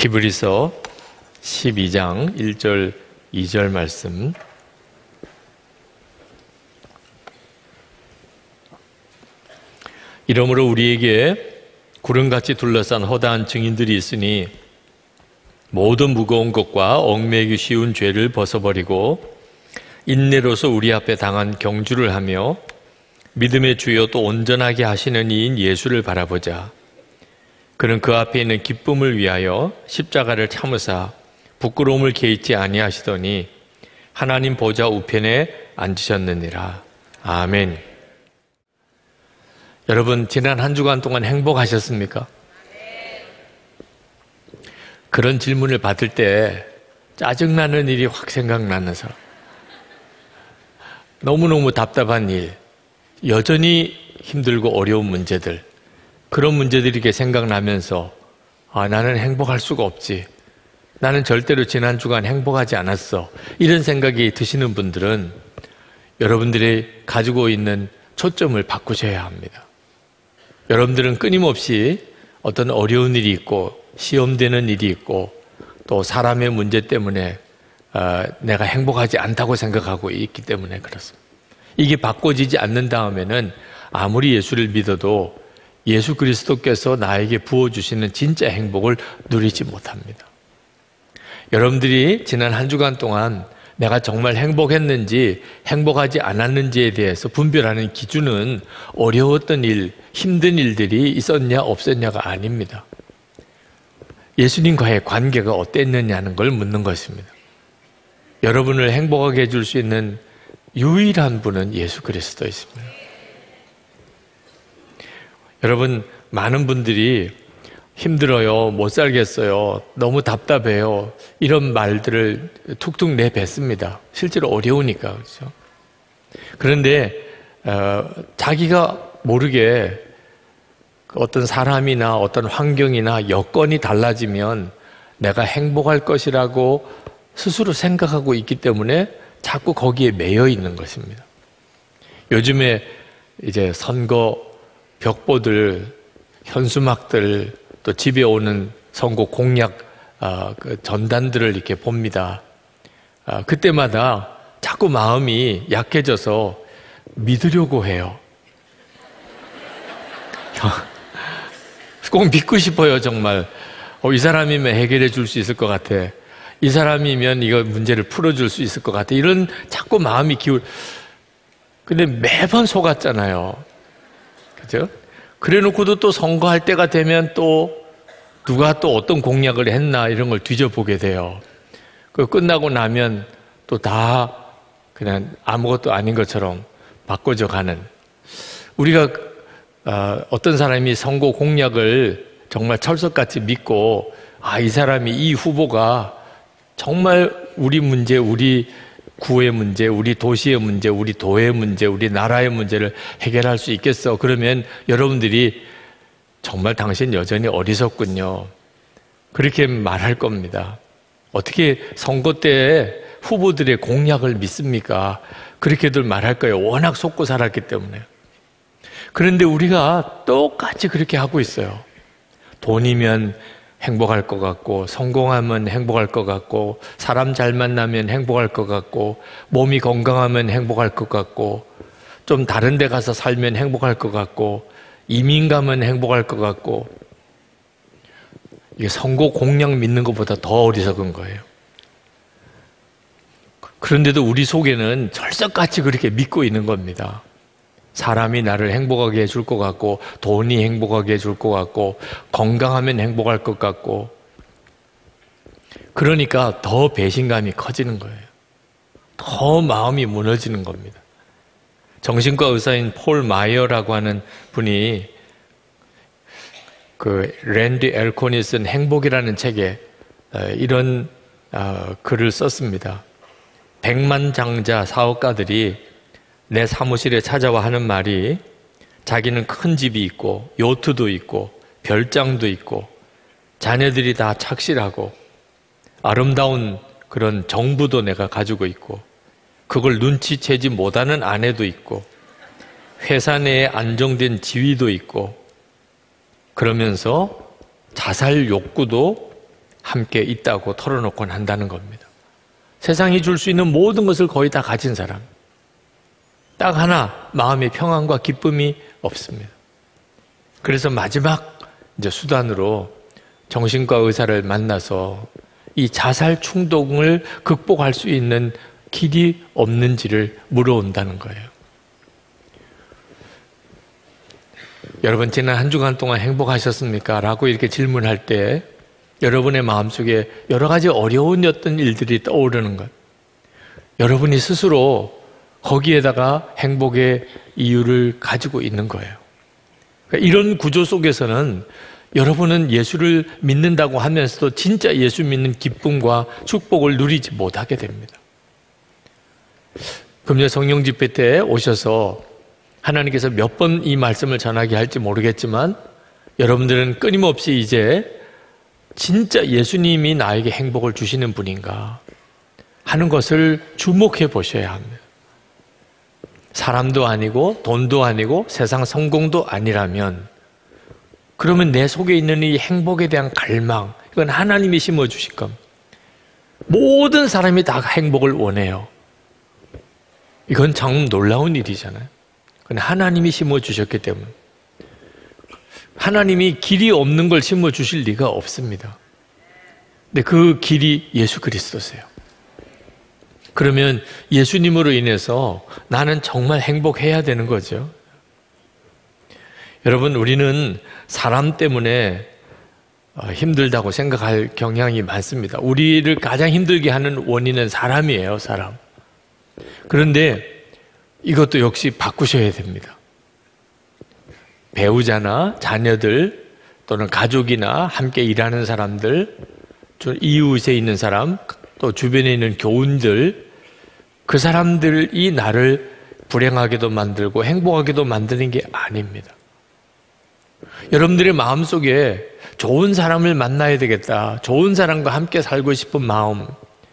히브리서 12장 1절 2절 말씀. 이러므로 우리에게 구름같이 둘러싼 허다한 증인들이 있으니 모든 무거운 것과 얽매이기 쉬운 죄를 벗어버리고 인내로서 우리 앞에 당한 경주를 하며 믿음의 주여 또 온전하게 하시는 이인 예수를 바라보자. 그는 그 앞에 있는 기쁨을 위하여 십자가를 참으사 부끄러움을 개의치 아니하시더니 하나님 보좌 우편에 앉으셨느니라. 아멘. 여러분, 지난 한 주간 동안 행복하셨습니까? 그런 질문을 받을 때 짜증나는 일이 확 생각나는 사람, 너무너무 답답한 일, 여전히 힘들고 어려운 문제들, 그런 문제들이 이렇게 생각나면서 나는 행복할 수가 없지, 나는 절대로 지난 주간 행복하지 않았어, 이런 생각이 드시는 분들은 여러분들이 가지고 있는 초점을 바꾸셔야 합니다. 여러분들은 끊임없이 어떤 어려운 일이 있고 시험되는 일이 있고 또 사람의 문제 때문에 내가 행복하지 않다고 생각하고 있기 때문에 그렇습니다. 이게 바꿔지지 않는 다음에는 아무리 예수를 믿어도 예수 그리스도께서 나에게 부어주시는 진짜 행복을 누리지 못합니다. 여러분들이 지난 한 주간 동안 내가 정말 행복했는지 행복하지 않았는지에 대해서 분별하는 기준은 어려웠던 일, 힘든 일들이 있었냐 없었냐가 아닙니다. 예수님과의 관계가 어땠느냐는 걸 묻는 것입니다. 여러분을 행복하게 해줄 수 있는 유일한 분은 예수 그리스도이십니다. 여러분, 많은 분들이 힘들어요, 못 살겠어요, 너무 답답해요, 이런 말들을 툭툭 내뱉습니다. 실제로 어려우니까. 그렇죠? 그런데 자기가 모르게 어떤 사람이나 어떤 환경이나 여건이 달라지면 내가 행복할 것이라고 스스로 생각하고 있기 때문에 자꾸 거기에 매여 있는 것입니다. 요즘에 이제 선거 벽보들, 현수막들, 또 집에 오는 선거 공약 그 전단들을 이렇게 봅니다. 그때마다 자꾸 마음이 약해져서 믿으려고 해요. 꼭 믿고 싶어요, 정말. 이 사람이면 해결해 줄 수 있을 것 같아. 이 사람이면 이거 문제를 풀어줄 수 있을 것 같아. 이런 자꾸 마음이 근데 매번 속았잖아요. 그죠? 그래 놓고도 또 선거할 때가 되면 또 누가 또 어떤 공약을 했나 이런 걸 뒤져보게 돼요. 그 끝나고 나면 또 다 그냥 아무것도 아닌 것처럼 바꿔져 가는. 우리가 어떤 사람이 선거 공약을 정말 철석같이 믿고 이 사람이, 이 후보가 정말 우리 문제, 우리 구의 문제, 우리 도시의 문제, 우리 도의 문제, 우리 나라의 문제를 해결할 수 있겠어. 그러면 여러분들이 정말 당신 여전히 어리석군요, 그렇게 말할 겁니다. 어떻게 선거 때 후보들의 공약을 믿습니까? 그렇게들 말할 거예요. 워낙 속고 살았기 때문에. 그런데 우리가 똑같이 그렇게 하고 있어요. 돈이면 행복할 것 같고, 성공하면 행복할 것 같고, 사람 잘 만나면 행복할 것 같고, 몸이 건강하면 행복할 것 같고, 좀 다른 데 가서 살면 행복할 것 같고, 이민 가면 행복할 것 같고. 이게 선거 공약 믿는 것보다 더 어리석은 거예요. 그런데도 우리 속에는 철석같이 그렇게 믿고 있는 겁니다. 사람이 나를 행복하게 해줄 것 같고, 돈이 행복하게 해줄 것 같고, 건강하면 행복할 것 같고. 그러니까 더 배신감이 커지는 거예요. 더 마음이 무너지는 겁니다. 정신과 의사인 폴 마이어라고 하는 분이 그 랜디 엘콘이 쓴 행복이라는 책에 이런 글을 썼습니다. 백만장자 사업가들이 내 사무실에 찾아와 하는 말이, 자기는 큰 집이 있고 요트도 있고 별장도 있고 자녀들이 다 착실하고 아름다운 그런 정부도 내가 가지고 있고 그걸 눈치채지 못하는 아내도 있고 회사 내에 안정된 지위도 있고, 그러면서 자살 욕구도 함께 있다고 털어놓곤 한다는 겁니다. 세상이 줄 수 있는 모든 것을 거의 다 가진 사람. 딱 하나 마음의 평안과 기쁨이 없습니다. 그래서 마지막 이제 수단으로 정신과 의사를 만나서 이 자살 충동을 극복할 수 있는 길이 없는지를 물어온다는 거예요. 여러분, 지난 한 주간 동안 행복하셨습니까? 라고 이렇게 질문할 때 여러분의 마음속에 여러 가지 어려운 일들이 떠오르는 것. 여러분이 스스로 거기에다가 행복의 이유를 가지고 있는 거예요. 그러니까 이런 구조 속에서는 여러분은 예수를 믿는다고 하면서도 진짜 예수 믿는 기쁨과 축복을 누리지 못하게 됩니다. 금요 성령 집회 때 오셔서 하나님께서 몇 번 이 말씀을 전하게 할지 모르겠지만 여러분들은 끊임없이 이제 진짜 예수님이 나에게 행복을 주시는 분인가 하는 것을 주목해 보셔야 합니다. 사람도 아니고 돈도 아니고 세상 성공도 아니라면 그러면 내 속에 있는 이 행복에 대한 갈망, 이건 하나님이 심어주실 겁니다. 모든 사람이 다 행복을 원해요. 이건 참 놀라운 일이잖아요. 그건 하나님이 심어주셨기 때문에. 하나님이 길이 없는 걸 심어주실 리가 없습니다. 근데 그 길이 예수 그리스도세요. 그러면 예수님으로 인해서 나는 정말 행복해야 되는 거죠. 여러분, 우리는 사람 때문에 힘들다고 생각할 경향이 많습니다. 우리를 가장 힘들게 하는 원인은 사람이에요, 사람. 그런데 이것도 역시 바꾸셔야 됩니다. 배우자나 자녀들 또는 가족이나 함께 일하는 사람들, 이웃에 있는 사람, 또 주변에 있는 교훈들, 그 사람들이 나를 불행하게도 만들고 행복하게도 만드는 게 아닙니다. 여러분들의 마음속에 좋은 사람을 만나야 되겠다, 좋은 사람과 함께 살고 싶은 마음,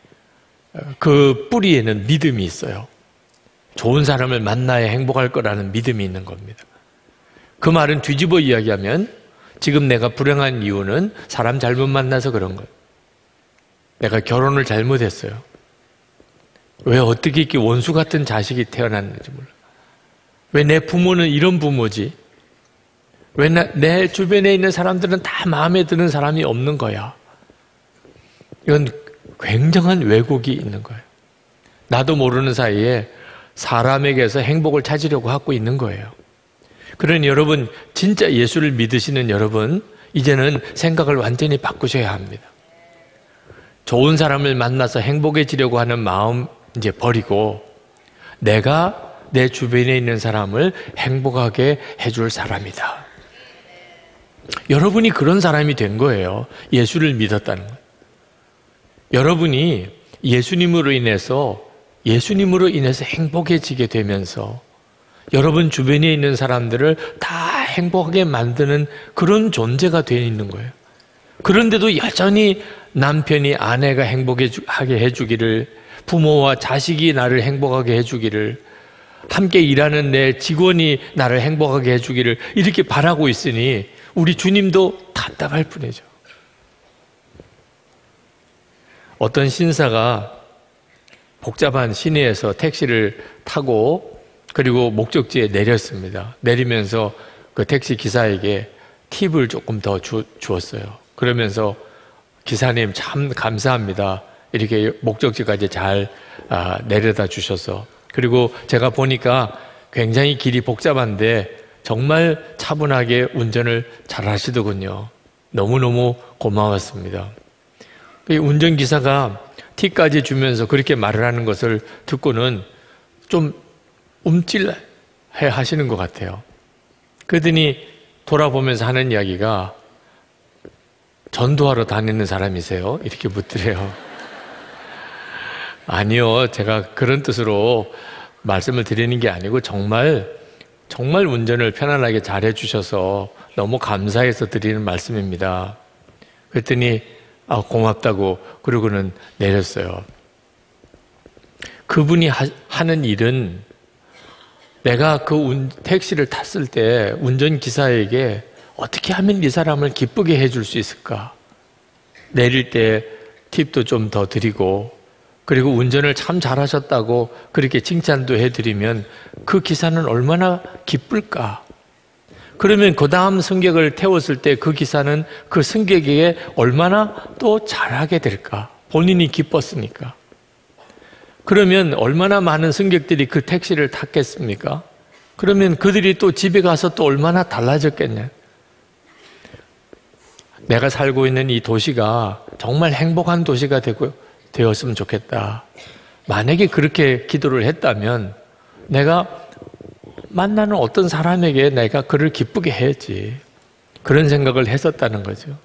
그 뿌리에는 믿음이 있어요. 좋은 사람을 만나야 행복할 거라는 믿음이 있는 겁니다. 그 말은 뒤집어 이야기하면 지금 내가 불행한 이유는 사람 잘못 만나서 그런 거예요. 내가 결혼을 잘못했어요. 왜 어떻게 이렇게 원수 같은 자식이 태어났는지 몰라. 왜 내 부모는 이런 부모지? 왜 내 주변에 있는 사람들은 다 마음에 드는 사람이 없는 거야? 이건 굉장한 왜곡이 있는 거예요. 나도 모르는 사이에 사람에게서 행복을 찾으려고 하고 있는 거예요. 그러니 여러분, 진짜 예수를 믿으시는 여러분, 이제는 생각을 완전히 바꾸셔야 합니다. 좋은 사람을 만나서 행복해지려고 하는 마음 이제 버리고 내가 내 주변에 있는 사람을 행복하게 해줄 사람이다. 여러분이 그런 사람이 된 거예요. 예수를 믿었다는 거예요. 여러분이 예수님으로 인해서 행복해지게 되면서 여러분 주변에 있는 사람들을 다 행복하게 만드는 그런 존재가 되어 있는 거예요. 그런데도 여전히 남편이 아내가 행복하게 해주기를, 부모와 자식이 나를 행복하게 해주기를, 함께 일하는 내 직원이 나를 행복하게 해주기를 이렇게 바라고 있으니 우리 주님도 답답할 뿐이죠. 어떤 신사가 복잡한 시내에서 택시를 타고 그리고 목적지에 내렸습니다. 내리면서 그 택시 기사에게 팁을 조금 더 주었어요. 그러면서 기사님 참 감사합니다. 이렇게 목적지까지 잘 내려다 주셔서. 그리고 제가 보니까 굉장히 길이 복잡한데 정말 차분하게 운전을 잘 하시더군요. 너무너무 고마웠습니다. 운전기사가 팁까지 주면서 그렇게 말을 하는 것을 듣고는 좀 움찔해 하시는 것 같아요. 그러더니 돌아보면서 하는 이야기가 전도하러 다니는 사람이세요? 이렇게 묻더래요. 아니요, 제가 그런 뜻으로 말씀을 드리는 게 아니고 정말 운전을 편안하게 잘 해주셔서 너무 감사해서 드리는 말씀입니다. 그랬더니 고맙다고 그러고는 내렸어요. 그분이 하는 일은 내가 그 택시를 탔을 때 운전기사에게 어떻게 하면 이 사람을 기쁘게 해줄 수 있을까? 내릴 때 팁도 좀 더 드리고, 그리고 운전을 참 잘하셨다고 그렇게 칭찬도 해드리면 그 기사는 얼마나 기쁠까? 그러면 그 다음 승객을 태웠을 때 그 기사는 그 승객에게 얼마나 또 잘하게 될까? 본인이 기뻤으니까. 그러면 얼마나 많은 승객들이 그 택시를 탔겠습니까? 그러면 그들이 또 집에 가서 또 얼마나 달라졌겠냐? 내가 살고 있는 이 도시가 정말 행복한 도시가 되었으면 좋겠다. 만약에 그렇게 기도를 했다면 내가 만나는 어떤 사람에게 내가 그를 기쁘게 해야지. 그런 생각을 했었다는 거죠.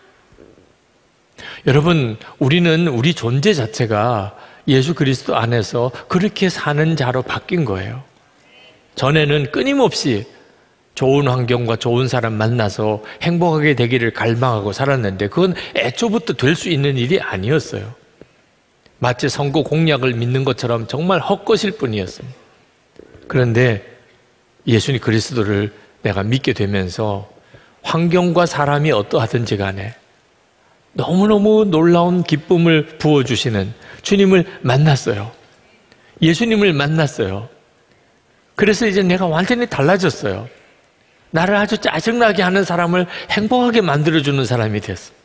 여러분, 우리는 우리 존재 자체가 예수 그리스도 안에서 그렇게 사는 자로 바뀐 거예요. 전에는 끊임없이 좋은 환경과 좋은 사람 만나서 행복하게 되기를 갈망하고 살았는데 그건 애초부터 될 수 있는 일이 아니었어요. 마치 선거 공약을 믿는 것처럼 정말 헛것일 뿐이었습니다. 그런데 예수님 그리스도를 내가 믿게 되면서 환경과 사람이 어떠하든지 간에 너무너무 놀라운 기쁨을 부어주시는 주님을 만났어요. 예수님을 만났어요. 그래서 이제 내가 완전히 달라졌어요. 나를 아주 짜증나게 하는 사람을 행복하게 만들어주는 사람이 됐어요.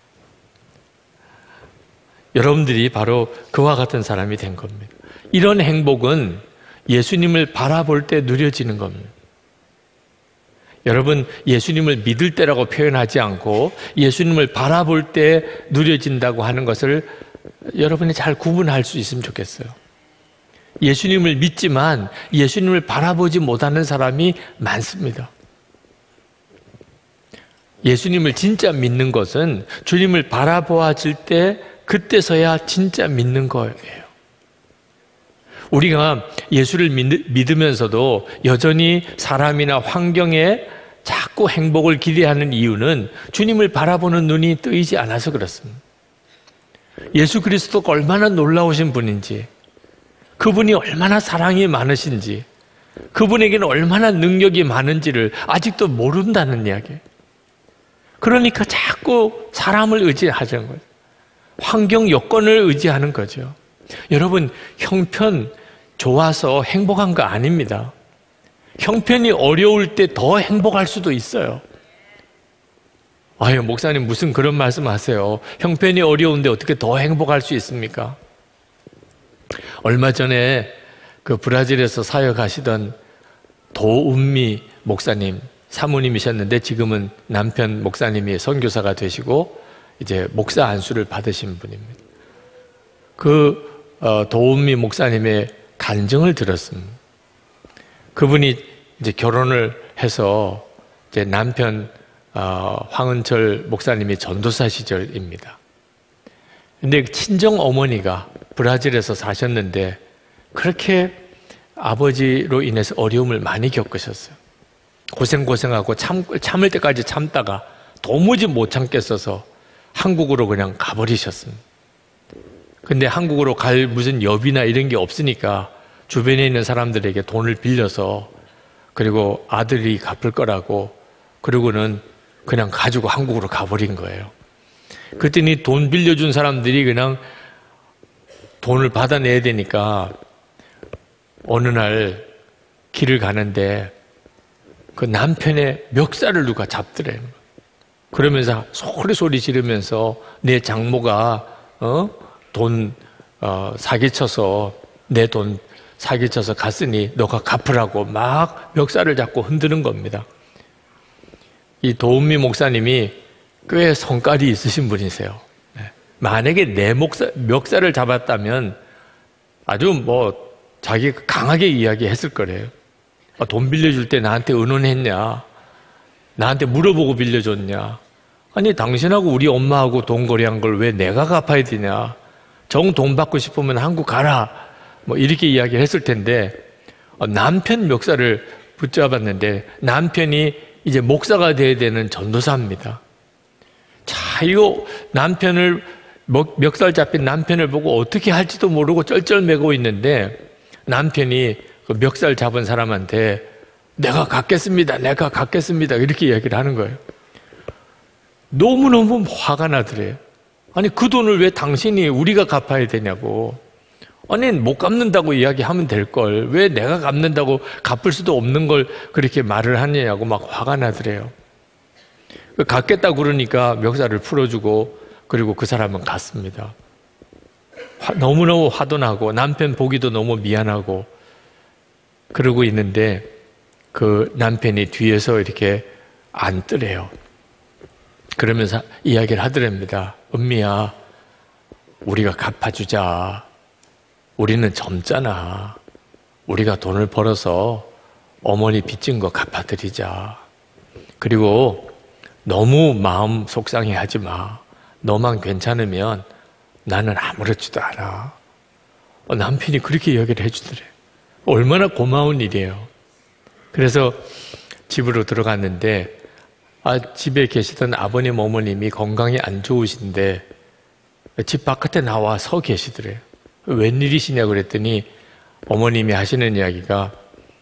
여러분들이 바로 그와 같은 사람이 된 겁니다. 이런 행복은 예수님을 바라볼 때 누려지는 겁니다. 여러분, 예수님을 믿을 때라고 표현하지 않고 예수님을 바라볼 때 누려진다고 하는 것을 여러분이 잘 구분할 수 있으면 좋겠어요. 예수님을 믿지만 예수님을 바라보지 못하는 사람이 많습니다. 예수님을 진짜 믿는 것은 주님을 바라보아질 때 그때서야 진짜 믿는 거예요. 우리가 예수를 믿으면서도 여전히 사람이나 환경에 자꾸 행복을 기대하는 이유는 주님을 바라보는 눈이 뜨이지 않아서 그렇습니다. 예수 그리스도가 얼마나 놀라우신 분인지, 그분이 얼마나 사랑이 많으신지, 그분에게는 얼마나 능력이 많은지를 아직도 모른다는 이야기예요. 그러니까 자꾸 사람을 의지하는 거죠. 환경 여건을 의지하는 거죠. 여러분, 형편 좋아서 행복한 거 아닙니다. 형편이 어려울 때 더 행복할 수도 있어요. 아유, 목사님 무슨 그런 말씀 하세요. 형편이 어려운데 어떻게 더 행복할 수 있습니까? 얼마 전에 그 브라질에서 사역하시던 도은미 목사님, 사모님이셨는데 지금은 남편 목사님이 선교사가 되시고 이제 목사 안수를 받으신 분입니다. 그 도은미 목사님의 간증을 들었습니다. 그분이 이제 결혼을 해서 이제 남편 황은철 목사님이 전도사 시절입니다. 근데 친정 어머니가 브라질에서 사셨는데 그렇게 아버지로 인해서 어려움을 많이 겪으셨어요. 고생하고 참을 때까지 참다가 도무지 못 참겠어서 한국으로 그냥 가버리셨습니다. 근데 한국으로 갈 무슨 여비나 이런 게 없으니까 주변에 있는 사람들에게 돈을 빌려서 그리고 아들이 갚을 거라고 그러고는 그냥 가지고 한국으로 가버린 거예요. 그랬더니 돈 빌려준 사람들이 그냥 돈을 받아내야 되니까 어느 날 길을 가는데 그 남편의 멱살을 누가 잡더래요. 그러면서 소리 지르면서 내 장모가 돈 사기쳐서 내 돈 사기쳐서 갔으니 너가 갚으라고 막 멱살을 잡고 흔드는 겁니다. 이 도은미 목사님이 꽤 성깔이 있으신 분이세요. 만약에 내 멱살을 잡았다면 아주 자기가 강하게 이야기했을 거래요. 돈 빌려줄 때 나한테 의논했냐? 나한테 물어보고 빌려줬냐? 아니 당신하고 우리 엄마하고 돈 거래한 걸 왜 내가 갚아야 되냐? 정 돈 받고 싶으면 한국 가라. 이렇게 이야기를 했을 텐데 남편 멱살을 붙잡았는데 남편이 이제 목사가 돼야 되는 전도사입니다. 자, 이거 남편을 멱살 잡힌 남편을 보고 어떻게 할지도 모르고 쩔쩔매고 있는데 남편이 그 멱살 잡은 사람한테 내가 갚겠습니다 이렇게 이야기를 하는 거예요. 너무너무 화가 나더래요. 아니 그 돈을 왜 당신이 우리가 갚아야 되냐고. 아니 못 갚는다고 이야기하면 될걸 왜 내가 갚는다고 갚을 수도 없는 걸 그렇게 말을 하느냐고 막 화가 나더래요. 갚겠다고 그러니까 멱살을 풀어주고 그리고 그 사람은 갔습니다. 너무너무 화도 나고 남편 보기도 너무 미안하고 그러고 있는데 그 남편이 뒤에서 이렇게 앉더래요. 그러면서 이야기를 하더랍니다. 은미야, 우리가 갚아주자. 우리는 젊잖아. 우리가 돈을 벌어서 어머니 빚진 거 갚아드리자. 그리고 너무 마음 속상해하지 마. 너만 괜찮으면 나는 아무렇지도 않아. 남편이 그렇게 이야기를 해주더래. 얼마나 고마운 일이에요. 그래서 집으로 들어갔는데 집에 계시던 아버님 어머님이 건강이 안 좋으신데 집 바깥에 나와 서 계시더래요. 웬일이시냐고 그랬더니 어머님이 하시는 이야기가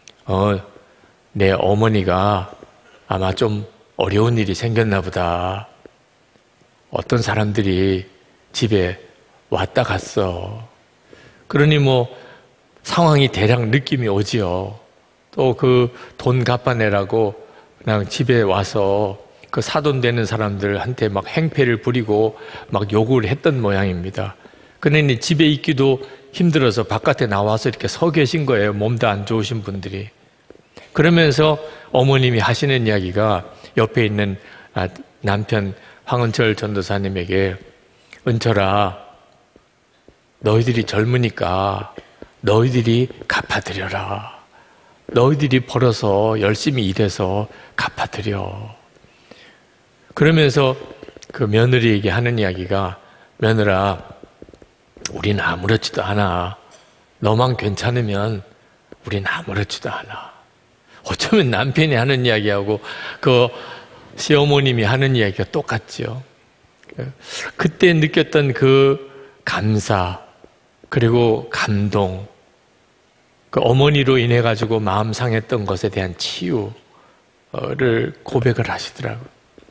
내 어머니가 아마 좀 어려운 일이 생겼나 보다. 어떤 사람들이 집에 왔다 갔어. 그러니 뭐 상황이 대략 느낌이 오지요. 또 그 돈 갚아내라고 그냥 집에 와서 그 사돈 되는 사람들한테 막 행패를 부리고 막 욕을 했던 모양입니다. 그러니 집에 있기도 힘들어서 바깥에 나와서 이렇게 서 계신 거예요. 몸도 안 좋으신 분들이. 그러면서 어머님이 하시는 이야기가 옆에 있는 남편 황은철 전도사님에게 은철아, 너희들이 젊으니까 너희들이 갚아드려라. 너희들이 벌어서 열심히 일해서 갚아드려. 그러면서 그 며느리에게 하는 이야기가 며느라, 우린 아무렇지도 않아. 너만 괜찮으면 우린 아무렇지도 않아. 어쩌면 남편이 하는 이야기하고 그 시어머님이 하는 이야기가 똑같죠. 그때 느꼈던 그 감사 그리고 감동, 그 어머니로 인해 가지고 마음 상했던 것에 대한 치유를 고백을 하시더라고요.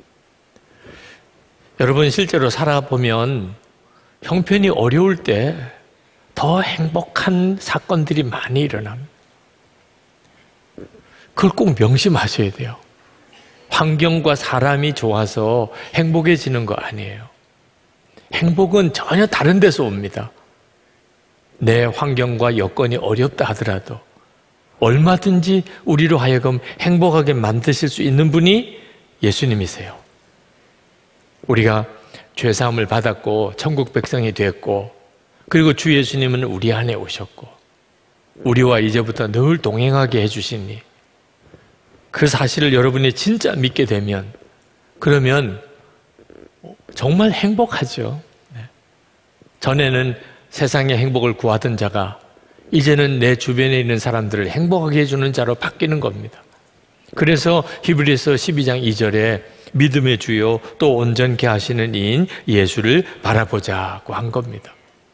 여러분 실제로 살아보면 형편이 어려울 때 더 행복한 사건들이 많이 일어납니다. 그걸 꼭 명심하셔야 돼요. 환경과 사람이 좋아서 행복해지는 거 아니에요. 행복은 전혀 다른 데서 옵니다. 내 환경과 여건이 어렵다 하더라도 얼마든지 우리로 하여금 행복하게 만드실 수 있는 분이 예수님이세요. 우리가 죄사함을 받았고 천국 백성이 됐고 그리고 주 예수님은 우리 안에 오셨고 우리와 이제부터 늘 동행하게 해주시니 그 사실을 여러분이 진짜 믿게 되면 그러면 정말 행복하죠. 전에는 세상의 행복을 구하던 자가 이제는 내 주변에 있는 사람들을 행복하게 해주는 자로 바뀌는 겁니다. 그래서 히브리서 12장 2절에 믿음의 주요 또 온전케 하시는 이인 예수를 바라보자고 한 겁니다.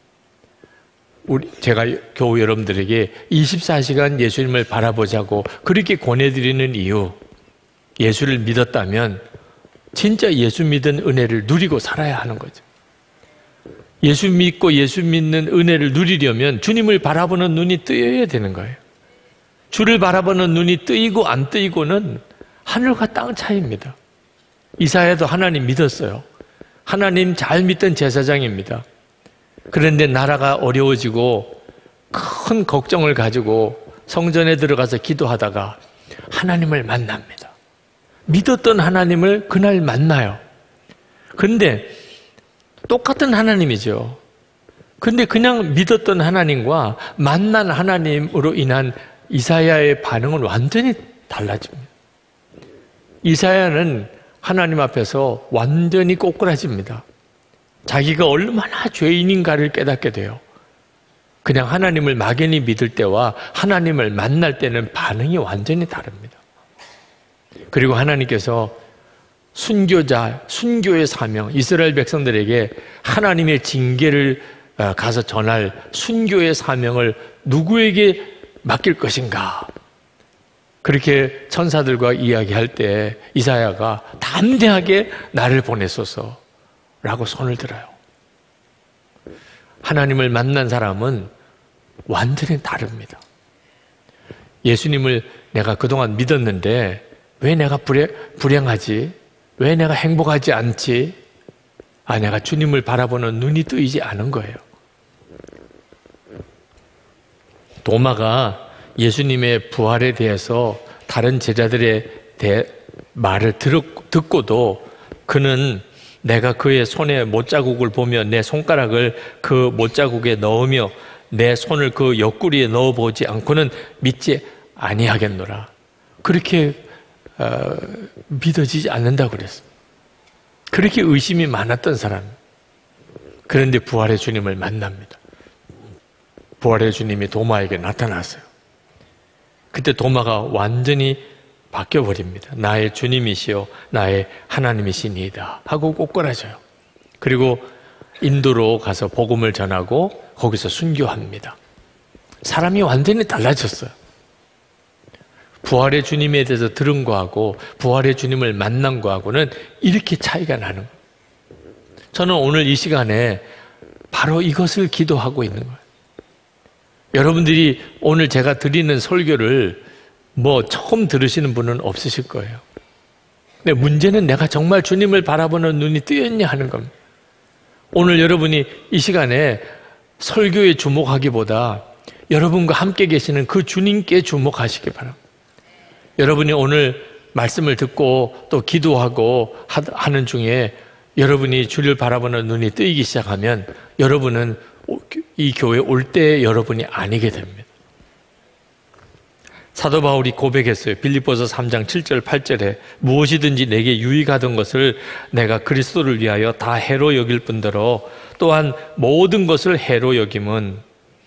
제가 교우 여러분들에게 24시간 예수님을 바라보자고 그렇게 권해드리는 이유, 예수를 믿었다면 진짜 예수 믿은 은혜를 누리고 살아야 하는 거죠. 예수 믿고 예수 믿는 은혜를 누리려면 주님을 바라보는 눈이 뜨여야 되는 거예요. 주를 바라보는 눈이 뜨이고 안 뜨이고는 하늘과 땅 차이입니다. 이사야도 하나님 믿었어요. 하나님 잘 믿던 제사장입니다. 그런데 나라가 어려워지고 큰 걱정을 가지고 성전에 들어가서 기도하다가 하나님을 만납니다. 믿었던 하나님을 그날 만나요. 그런데 똑같은 하나님이죠. 근데 그냥 믿었던 하나님과 만난 하나님으로 인한 이사야의 반응은 완전히 달라집니다. 이사야는 하나님 앞에서 완전히 꼬꾸라집니다. 자기가 얼마나 죄인인가를 깨닫게 돼요. 그냥 하나님을 막연히 믿을 때와 하나님을 만날 때는 반응이 완전히 다릅니다. 그리고 하나님께서 순교의 사명, 이스라엘 백성들에게 하나님의 징계를 가서 전할 순교의 사명을 누구에게 맡길 것인가? 그렇게 천사들과 이야기할 때 이사야가 담대하게 나를 보내소서라고 손을 들어요. 하나님을 만난 사람은 완전히 다릅니다. 예수님을 내가 그동안 믿었는데 왜 내가 불행하지? 왜 내가 행복하지 않지? 내가 주님을 바라보는 눈이 뜨이지 않은 거예요. 도마가 예수님의 부활에 대해서 다른 제자들의 말을 듣고도 그는 내가 그의 손에 못자국을 보며 내 손가락을 그 못자국에 넣으며 내 손을 그 옆구리에 넣어보지 않고는 믿지 아니하겠노라. 그렇게 믿어지지 않는다고 그랬습니다. 그렇게 의심이 많았던 사람. 그런데 부활의 주님을 만납니다. 부활의 주님이 도마에게 나타났어요. 그때 도마가 완전히 바뀌어버립니다. 나의 주님이시여 나의 하나님이시니이다 하고 꼬꾸라져요. 그리고 인도로 가서 복음을 전하고 거기서 순교합니다. 사람이 완전히 달라졌어요. 부활의 주님에 대해서 들은 거하고 부활의 주님을 만난 거하고는 이렇게 차이가 나는 거예요. 저는 오늘 이 시간에 바로 이것을 기도하고 있는 거예요. 여러분들이 오늘 제가 드리는 설교를 처음 들으시는 분은 없으실 거예요. 근데 문제는 내가 정말 주님을 바라보는 눈이 뜨였냐 하는 겁니다. 오늘 여러분이 이 시간에 설교에 주목하기보다 여러분과 함께 계시는 그 주님께 주목하시기 바랍니다. 여러분이 오늘 말씀을 듣고 또 기도하고 하는 중에 여러분이 주를 바라보는 눈이 뜨이기 시작하면 여러분은 이 교회에 올 때 여러분이 아니게 됩니다. 사도 바울이 고백했어요. 빌립보서 3장 7절 8절에 무엇이든지 내게 유익하던 것을 내가 그리스도를 위하여 다 해로 여길 뿐더러 또한 모든 것을 해로 여김은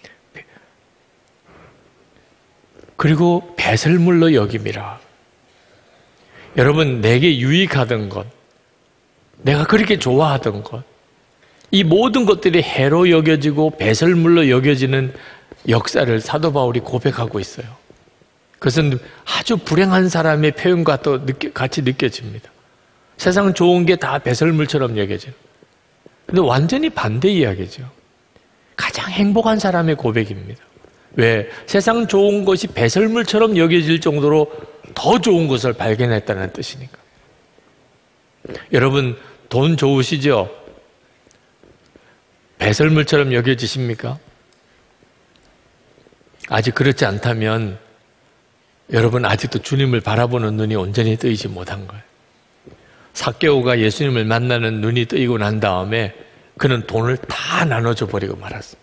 그리고 배설물로 여김이라. 여러분, 내게 유익하던 것, 내가 그렇게 좋아하던 것, 이 모든 것들이 해로 여겨지고 배설물로 여겨지는 역사를 사도 바울이 고백하고 있어요. 그것은 아주 불행한 사람의 표현과 또 같이 느껴집니다. 세상 좋은 게 다 배설물처럼 여겨져요. 근데 완전히 반대 이야기죠. 가장 행복한 사람의 고백입니다. 왜? 세상 좋은 것이 배설물처럼 여겨질 정도로 더 좋은 것을 발견했다는 뜻이니까. 여러분, 돈 좋으시죠? 배설물처럼 여겨지십니까? 아직 그렇지 않다면 여러분 아직도 주님을 바라보는 눈이 온전히 뜨이지 못한 거예요. 삭개오가 예수님을 만나는 눈이 뜨이고 난 다음에 그는 돈을 다 나눠줘 버리고 말았습니다.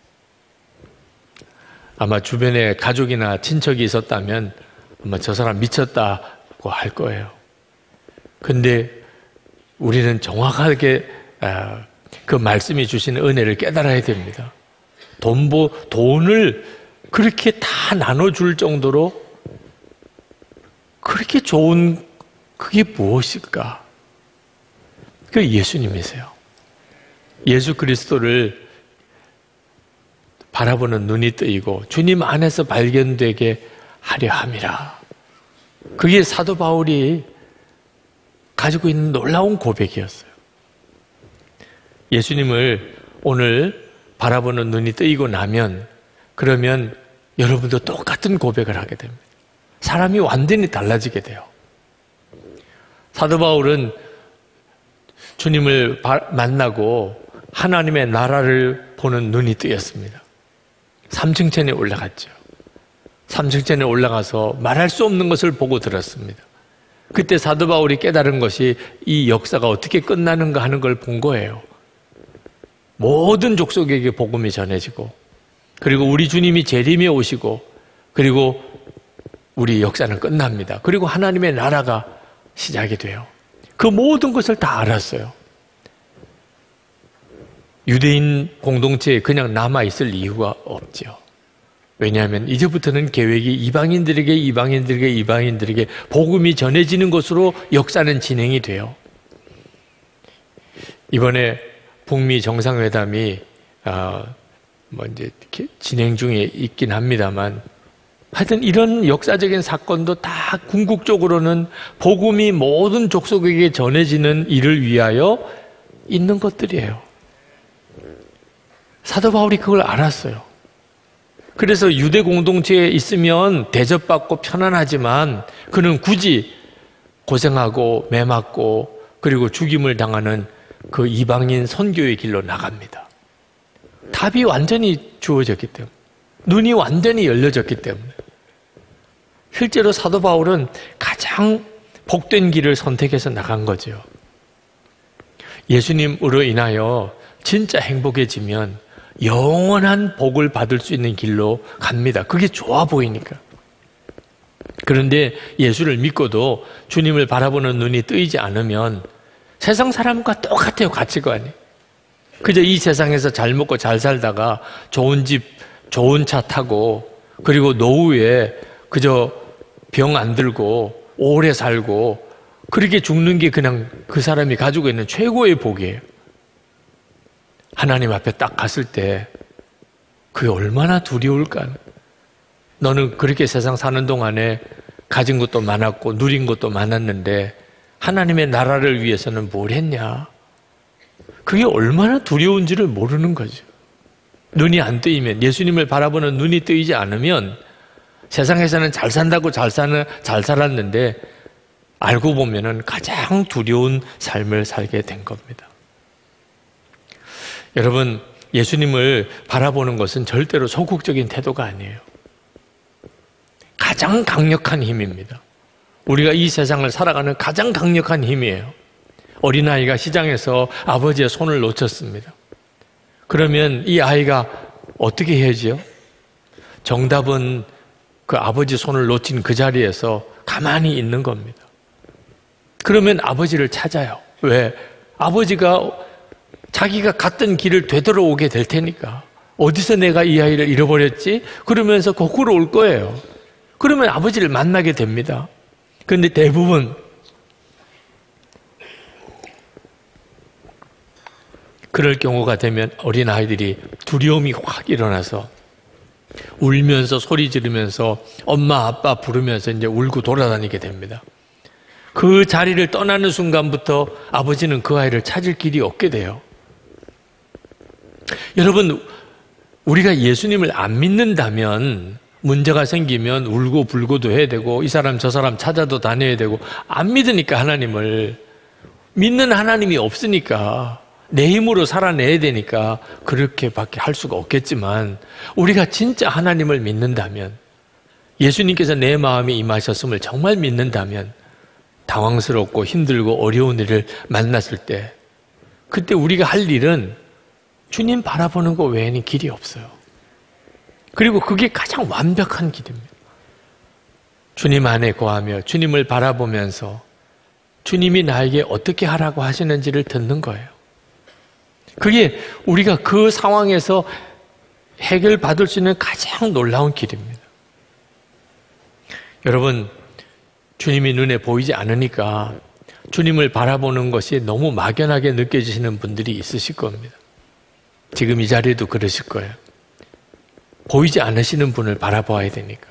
아마 주변에 가족이나 친척이 있었다면 아마 저 사람 미쳤다고 할 거예요. 근데 우리는 정확하게 그 말씀이 주시는 은혜를 깨달아야 됩니다. 돈을 그렇게 다 나눠줄 정도로 그렇게 좋은 그게 무엇일까? 그 예수님이세요. 예수 그리스도를 바라보는 눈이 뜨이고 주님 안에서 발견되게 하려 함이라. 그게 사도 바울이 가지고 있는 놀라운 고백이었어요. 예수님을 오늘 바라보는 눈이 뜨이고 나면 그러면 여러분도 똑같은 고백을 하게 됩니다. 사람이 완전히 달라지게 돼요. 사도 바울은 주님을 만나고 하나님의 나라를 보는 눈이 뜨였습니다. 3층천에 올라갔죠. 3층천에 올라가서 말할 수 없는 것을 보고 들었습니다. 그때 사도 바울이 깨달은 것이 이 역사가 어떻게 끝나는가 하는 걸 본 거예요. 모든 족속에게 복음이 전해지고 그리고 우리 주님이 재림에 오시고 그리고 우리 역사는 끝납니다. 그리고 하나님의 나라가 시작이 돼요. 그 모든 것을 다 알았어요. 유대인 공동체에 그냥 남아있을 이유가 없죠. 왜냐하면 이제부터는 계획이 이방인들에게 복음이 전해지는 것으로 역사는 진행이 돼요. 이번에 북미 정상회담이 이제 진행 중에 있긴 합니다만 하여튼 이런 역사적인 사건도 다 궁극적으로는 복음이 모든 족속에게 전해지는 일을 위하여 있는 것들이에요. 사도 바울이 그걸 알았어요. 그래서 유대 공동체에 있으면 대접받고 편안하지만 그는 굳이 고생하고 매 맞고 그리고 죽임을 당하는 그 이방인 선교의 길로 나갑니다. 답이 완전히 주어졌기 때문에, 눈이 완전히 열려졌기 때문에. 실제로 사도 바울은 가장 복된 길을 선택해서 나간 거죠. 예수님으로 인하여 진짜 행복해지면 영원한 복을 받을 수 있는 길로 갑니다. 그게 좋아 보이니까. 그런데 예수를 믿고도 주님을 바라보는 눈이 뜨이지 않으면 세상 사람과 똑같아요, 가치관이. 그저 이 세상에서 잘 먹고 잘 살다가 좋은 집, 좋은 차 타고 그리고 노후에 그저 병 안 들고 오래 살고 그렇게 죽는 게 그냥 그 사람이 가지고 있는 최고의 복이에요. 하나님 앞에 딱 갔을 때 그게 얼마나 두려울까. 너는 그렇게 세상 사는 동안에 가진 것도 많았고 누린 것도 많았는데 하나님의 나라를 위해서는 뭘 했냐. 그게 얼마나 두려운지를 모르는 거죠. 눈이 안 뜨이면, 예수님을 바라보는 눈이 뜨이지 않으면 세상에서는 잘 산다고 잘 살았는데 알고 보면은 가장 두려운 삶을 살게 된 겁니다. 여러분, 예수님을 바라보는 것은 절대로 소극적인 태도가 아니에요. 가장 강력한 힘입니다. 우리가 이 세상을 살아가는 가장 강력한 힘이에요. 어린아이가 시장에서 아버지의 손을 놓쳤습니다. 그러면 이 아이가 어떻게 해야지요? 정답은 그 아버지 손을 놓친 그 자리에서 가만히 있는 겁니다. 그러면 아버지를 찾아요. 왜? 아버지가 자기가 갔던 길을 되돌아오게 될 테니까. 어디서 내가 이 아이를 잃어버렸지? 그러면서 거꾸로 올 거예요. 그러면 아버지를 만나게 됩니다. 그런데 대부분 그럴 경우가 되면 어린아이들이 두려움이 확 일어나서 울면서 소리 지르면서 엄마 아빠 부르면서 이제 울고 돌아다니게 됩니다. 그 자리를 떠나는 순간부터 아버지는 그 아이를 찾을 길이 없게 돼요. 여러분, 우리가 예수님을 안 믿는다면 문제가 생기면 울고 불고도 해야 되고 이 사람 저 사람 찾아도 다녀야 되고, 안 믿으니까 하나님을, 믿는 하나님이 없으니까 내 힘으로 살아내야 되니까 그렇게밖에 할 수가 없겠지만, 우리가 진짜 하나님을 믿는다면, 예수님께서 내 마음에 임하셨음을 정말 믿는다면 당황스럽고 힘들고 어려운 일을 만났을 때 그때 우리가 할 일은 주님 바라보는 것 외에는 길이 없어요. 그리고 그게 가장 완벽한 길입니다. 주님 안에 거하며 주님을 바라보면서 주님이 나에게 어떻게 하라고 하시는지를 듣는 거예요. 그게 우리가 그 상황에서 해결받을 수 있는 가장 놀라운 길입니다. 여러분, 주님이 눈에 보이지 않으니까 주님을 바라보는 것이 너무 막연하게 느껴지시는 분들이 있으실 겁니다. 지금 이 자리에도 그러실 거예요. 보이지 않으시는 분을 바라봐야 되니까.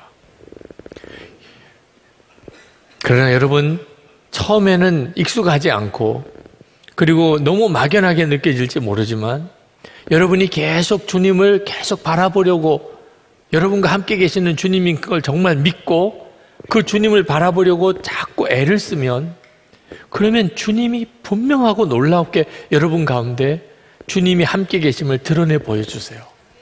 그러나 여러분, 처음에는 익숙하지 않고 그리고 너무 막연하게 느껴질지 모르지만 여러분이 계속 주님을 계속 바라보려고, 여러분과 함께 계시는 주님인 걸 정말 믿고 그 주님을 바라보려고 자꾸 애를 쓰면, 그러면 주님이 분명하고 놀랍게 여러분 가운데 주님이 함께 계심을 드러내 보여주세요.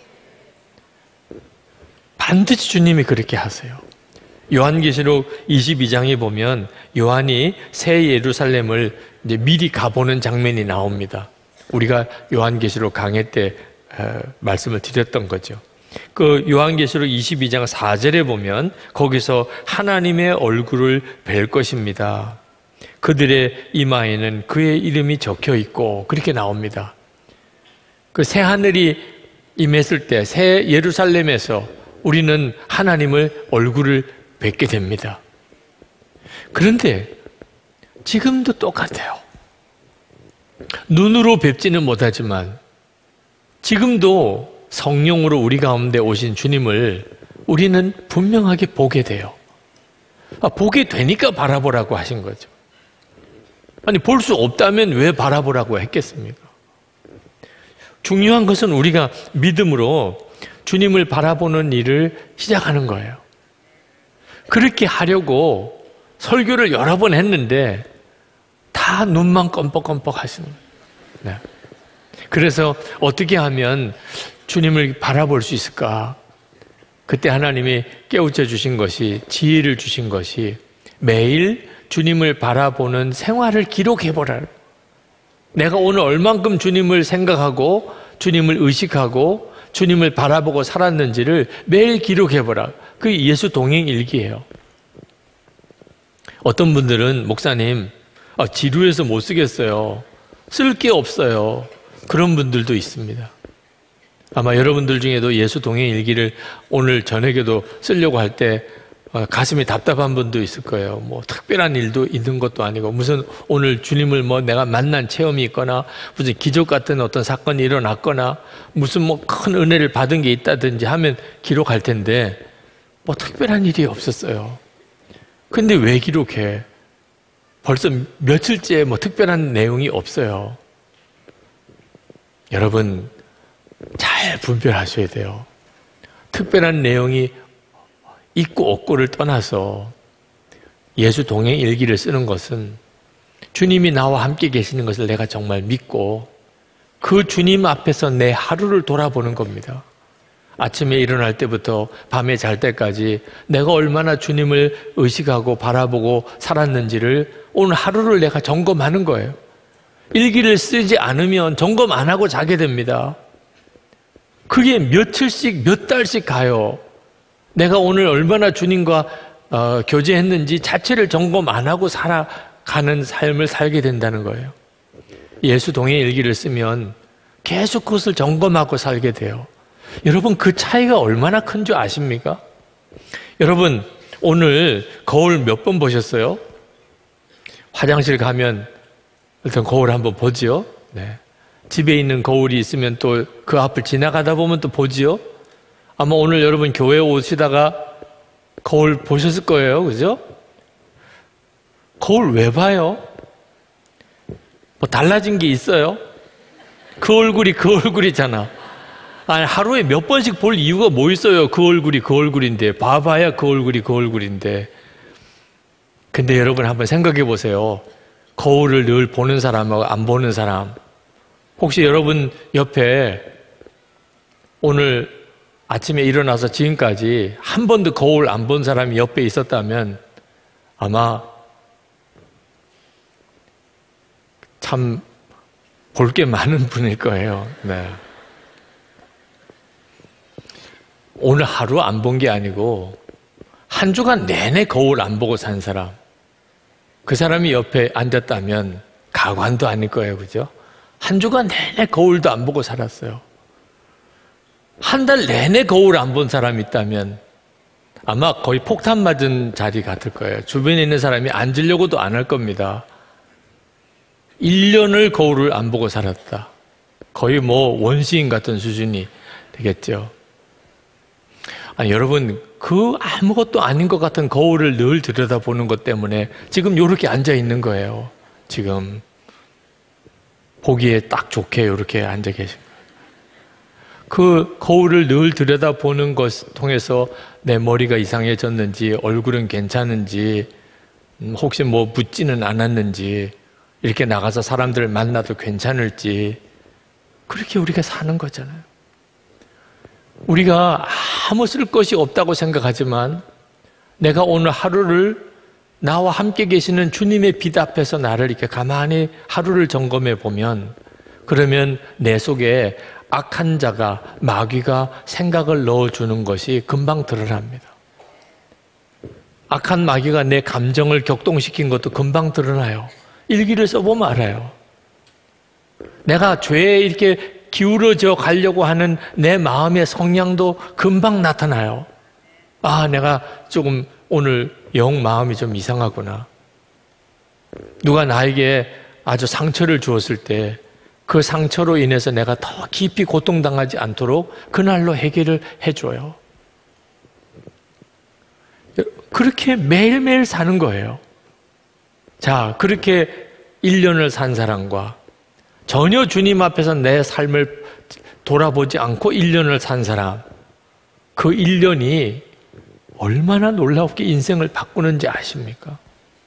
반드시 주님이 그렇게 하세요. 요한계시록 22장에 보면 요한이 새 예루살렘을 이제 미리 가보는 장면이 나옵니다. 우리가 요한계시록 강해 때 말씀을 드렸던 거죠. 그 요한계시록 22장 4절에 보면 거기서 하나님의 얼굴을 뵐 것입니다. 그들의 이마에는 그의 이름이 적혀 있고, 그렇게 나옵니다. 그 새 하늘이 임했을 때 새 예루살렘에서 우리는 하나님을 얼굴을 뵙게 됩니다. 그런데 지금도 똑같아요. 눈으로 뵙지는 못하지만 지금도 성령으로 우리 가운데 오신 주님을 우리는 분명하게 보게 돼요. 보게 되니까 바라보라고 하신 거죠. 아니, 볼 수 없다면 왜 바라보라고 했겠습니까? 중요한 것은 우리가 믿음으로 주님을 바라보는 일을 시작하는 거예요. 그렇게 하려고 설교를 여러 번 했는데 다 눈만 껌뻑껌뻑 하시는 거예요. 네. 그래서 어떻게 하면 주님을 바라볼 수 있을까? 그때 하나님이 깨우쳐 주신 것이, 지혜를 주신 것이 매일 주님을 바라보는 생활을 기록해보라. 내가 오늘 얼만큼 주님을 생각하고 주님을 의식하고 주님을 바라보고 살았는지를 매일 기록해보라. 그게 예수 동행 일기예요. 어떤 분들은 목사님, 지루해서 못 쓰겠어요. 쓸 게 없어요. 그런 분들도 있습니다. 아마 여러분들 중에도 예수 동행 일기를 오늘 저녁에도 쓰려고 할 때 가슴이 답답한 분도 있을 거예요. 뭐 특별한 일도 있는 것도 아니고 무슨 오늘 주님을 내가 만난 체험이 있거나 무슨 기적 같은 어떤 사건이 일어났거나 무슨 큰 은혜를 받은 게 있다든지 하면 기록할 텐데 특별한 일이 없었어요. 근데 왜 기록해? 벌써 며칠째 특별한 내용이 없어요. 여러분 잘 분별하셔야 돼요. 특별한 내용이 있고 없고를 떠나서 예수 동행 일기를 쓰는 것은 주님이 나와 함께 계시는 것을 내가 정말 믿고 그 주님 앞에서 내 하루를 돌아보는 겁니다. 아침에 일어날 때부터 밤에 잘 때까지 내가 얼마나 주님을 의식하고 바라보고 살았는지를 오늘 하루를 내가 점검하는 거예요. 일기를 쓰지 않으면 점검 안 하고 자게 됩니다. 그게 며칠씩 몇 달씩 가요. 내가 오늘 얼마나 주님과 교제했는지 자체를 점검 안 하고 살아가는 삶을 살게 된다는 거예요. 예수 동행 일기를 쓰면 계속 그것을 점검하고 살게 돼요. 여러분 그 차이가 얼마나 큰 줄 아십니까? 여러분 오늘 거울 몇 번 보셨어요? 화장실 가면 일단 거울 한번 보지요. 네. 집에 있는 거울이 있으면 또 그 앞을 지나가다 보면 또 보지요. 아마 오늘 여러분 교회 오시다가 거울 보셨을 거예요. 그죠? 거울 왜 봐요? 달라진 게 있어요? 그 얼굴이 그 얼굴이잖아. 아니, 하루에 몇 번씩 볼 이유가 뭐 있어요? 그 얼굴이 그 얼굴인데. 봐봐야 그 얼굴이 그 얼굴인데. 근데 여러분 한번 생각해 보세요. 거울을 늘 보는 사람하고 안 보는 사람. 혹시 여러분 옆에 오늘 아침에 일어나서 지금까지 한 번도 거울 안 본 사람이 옆에 있었다면 아마 참 볼 게 많은 분일 거예요. 네. 오늘 하루 안 본 게 아니고 한 주간 내내 거울 안 보고 산 사람. 그 사람이 옆에 앉았다면 가관도 아닐 거예요. 그죠? 한 주간 내내 거울도 안 보고 살았어요. 한 달 내내 거울 안 본 사람이 있다면 아마 거의 폭탄 맞은 자리 같을 거예요. 주변에 있는 사람이 앉으려고도 안 할 겁니다. 1년을 거울을 안 보고 살았다. 거의 원시인 같은 수준이 되겠죠. 아니, 여러분, 그 아무것도 아닌 것 같은 거울을 늘 들여다보는 것 때문에 지금 이렇게 앉아 있는 거예요. 지금 보기에 딱 좋게 이렇게 앉아 계신 거예요. 그 거울을 늘 들여다보는 것 통해서 내 머리가 이상해졌는지, 얼굴은 괜찮은지, 혹시 묻지는 않았는지, 이렇게 나가서 사람들을 만나도 괜찮을지, 그렇게 우리가 사는 거잖아요. 우리가 아무 쓸 것이 없다고 생각하지만 내가 오늘 하루를 나와 함께 계시는 주님의 빛 앞에서 나를 이렇게 가만히 하루를 점검해 보면 그러면 내 속에 악한 자가, 마귀가 생각을 넣어주는 것이 금방 드러납니다. 악한 마귀가 내 감정을 격동시킨 것도 금방 드러나요. 일기를 써보면 알아요. 내가 죄에 이렇게 기울어져 가려고 하는 내 마음의 성향도 금방 나타나요. 아, 내가 조금 오늘 영 마음이 좀 이상하구나. 누가 나에게 아주 상처를 주었을 때 그 상처로 인해서 내가 더 깊이 고통당하지 않도록 그날로 해결을 해줘요. 그렇게 매일매일 사는 거예요. 자, 그렇게 1년을 산 사람과 전혀 주님 앞에서 내 삶을 돌아보지 않고 1년을 산 사람, 그 1년이 얼마나 놀랍게 인생을 바꾸는지 아십니까?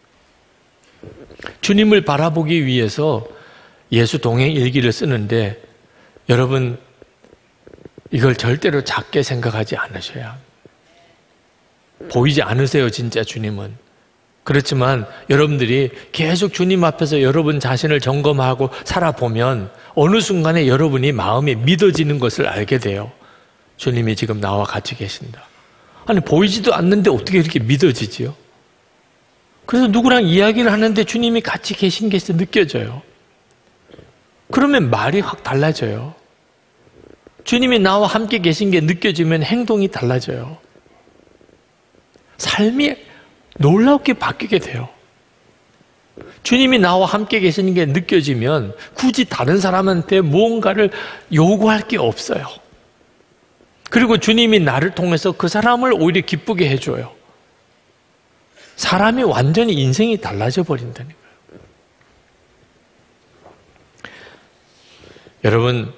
주님을 바라보기 위해서 예수 동행 일기를 쓰는데 여러분 이걸 절대로 작게 생각하지 않으셔야 합니다. 보이지 않으세요, 진짜 주님은. 그렇지만 여러분들이 계속 주님 앞에서 여러분 자신을 점검하고 살아보면 어느 순간에 여러분이 마음에 믿어지는 것을 알게 돼요. 주님이 지금 나와 같이 계신다. 아니 보이지도 않는데 어떻게 이렇게 믿어지지요? 그래서 누구랑 이야기를 하는데 주님이 같이 계신 게 느껴져요. 그러면 말이 확 달라져요. 주님이 나와 함께 계신 게 느껴지면 행동이 달라져요. 삶이 놀랍게 바뀌게 돼요. 주님이 나와 함께 계시는 게 느껴지면 굳이 다른 사람한테 무언가를 요구할 게 없어요. 그리고 주님이 나를 통해서 그 사람을 오히려 기쁘게 해줘요. 사람이 완전히 인생이 달라져 버린다는 거예요. 여러분,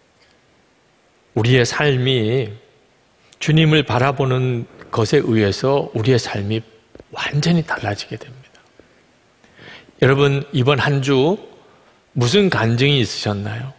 우리의 삶이 주님을 바라보는 것에 의해서 우리의 삶이 완전히 달라지게 됩니다. 여러분, 이번 한 주 무슨 간증이 있으셨나요?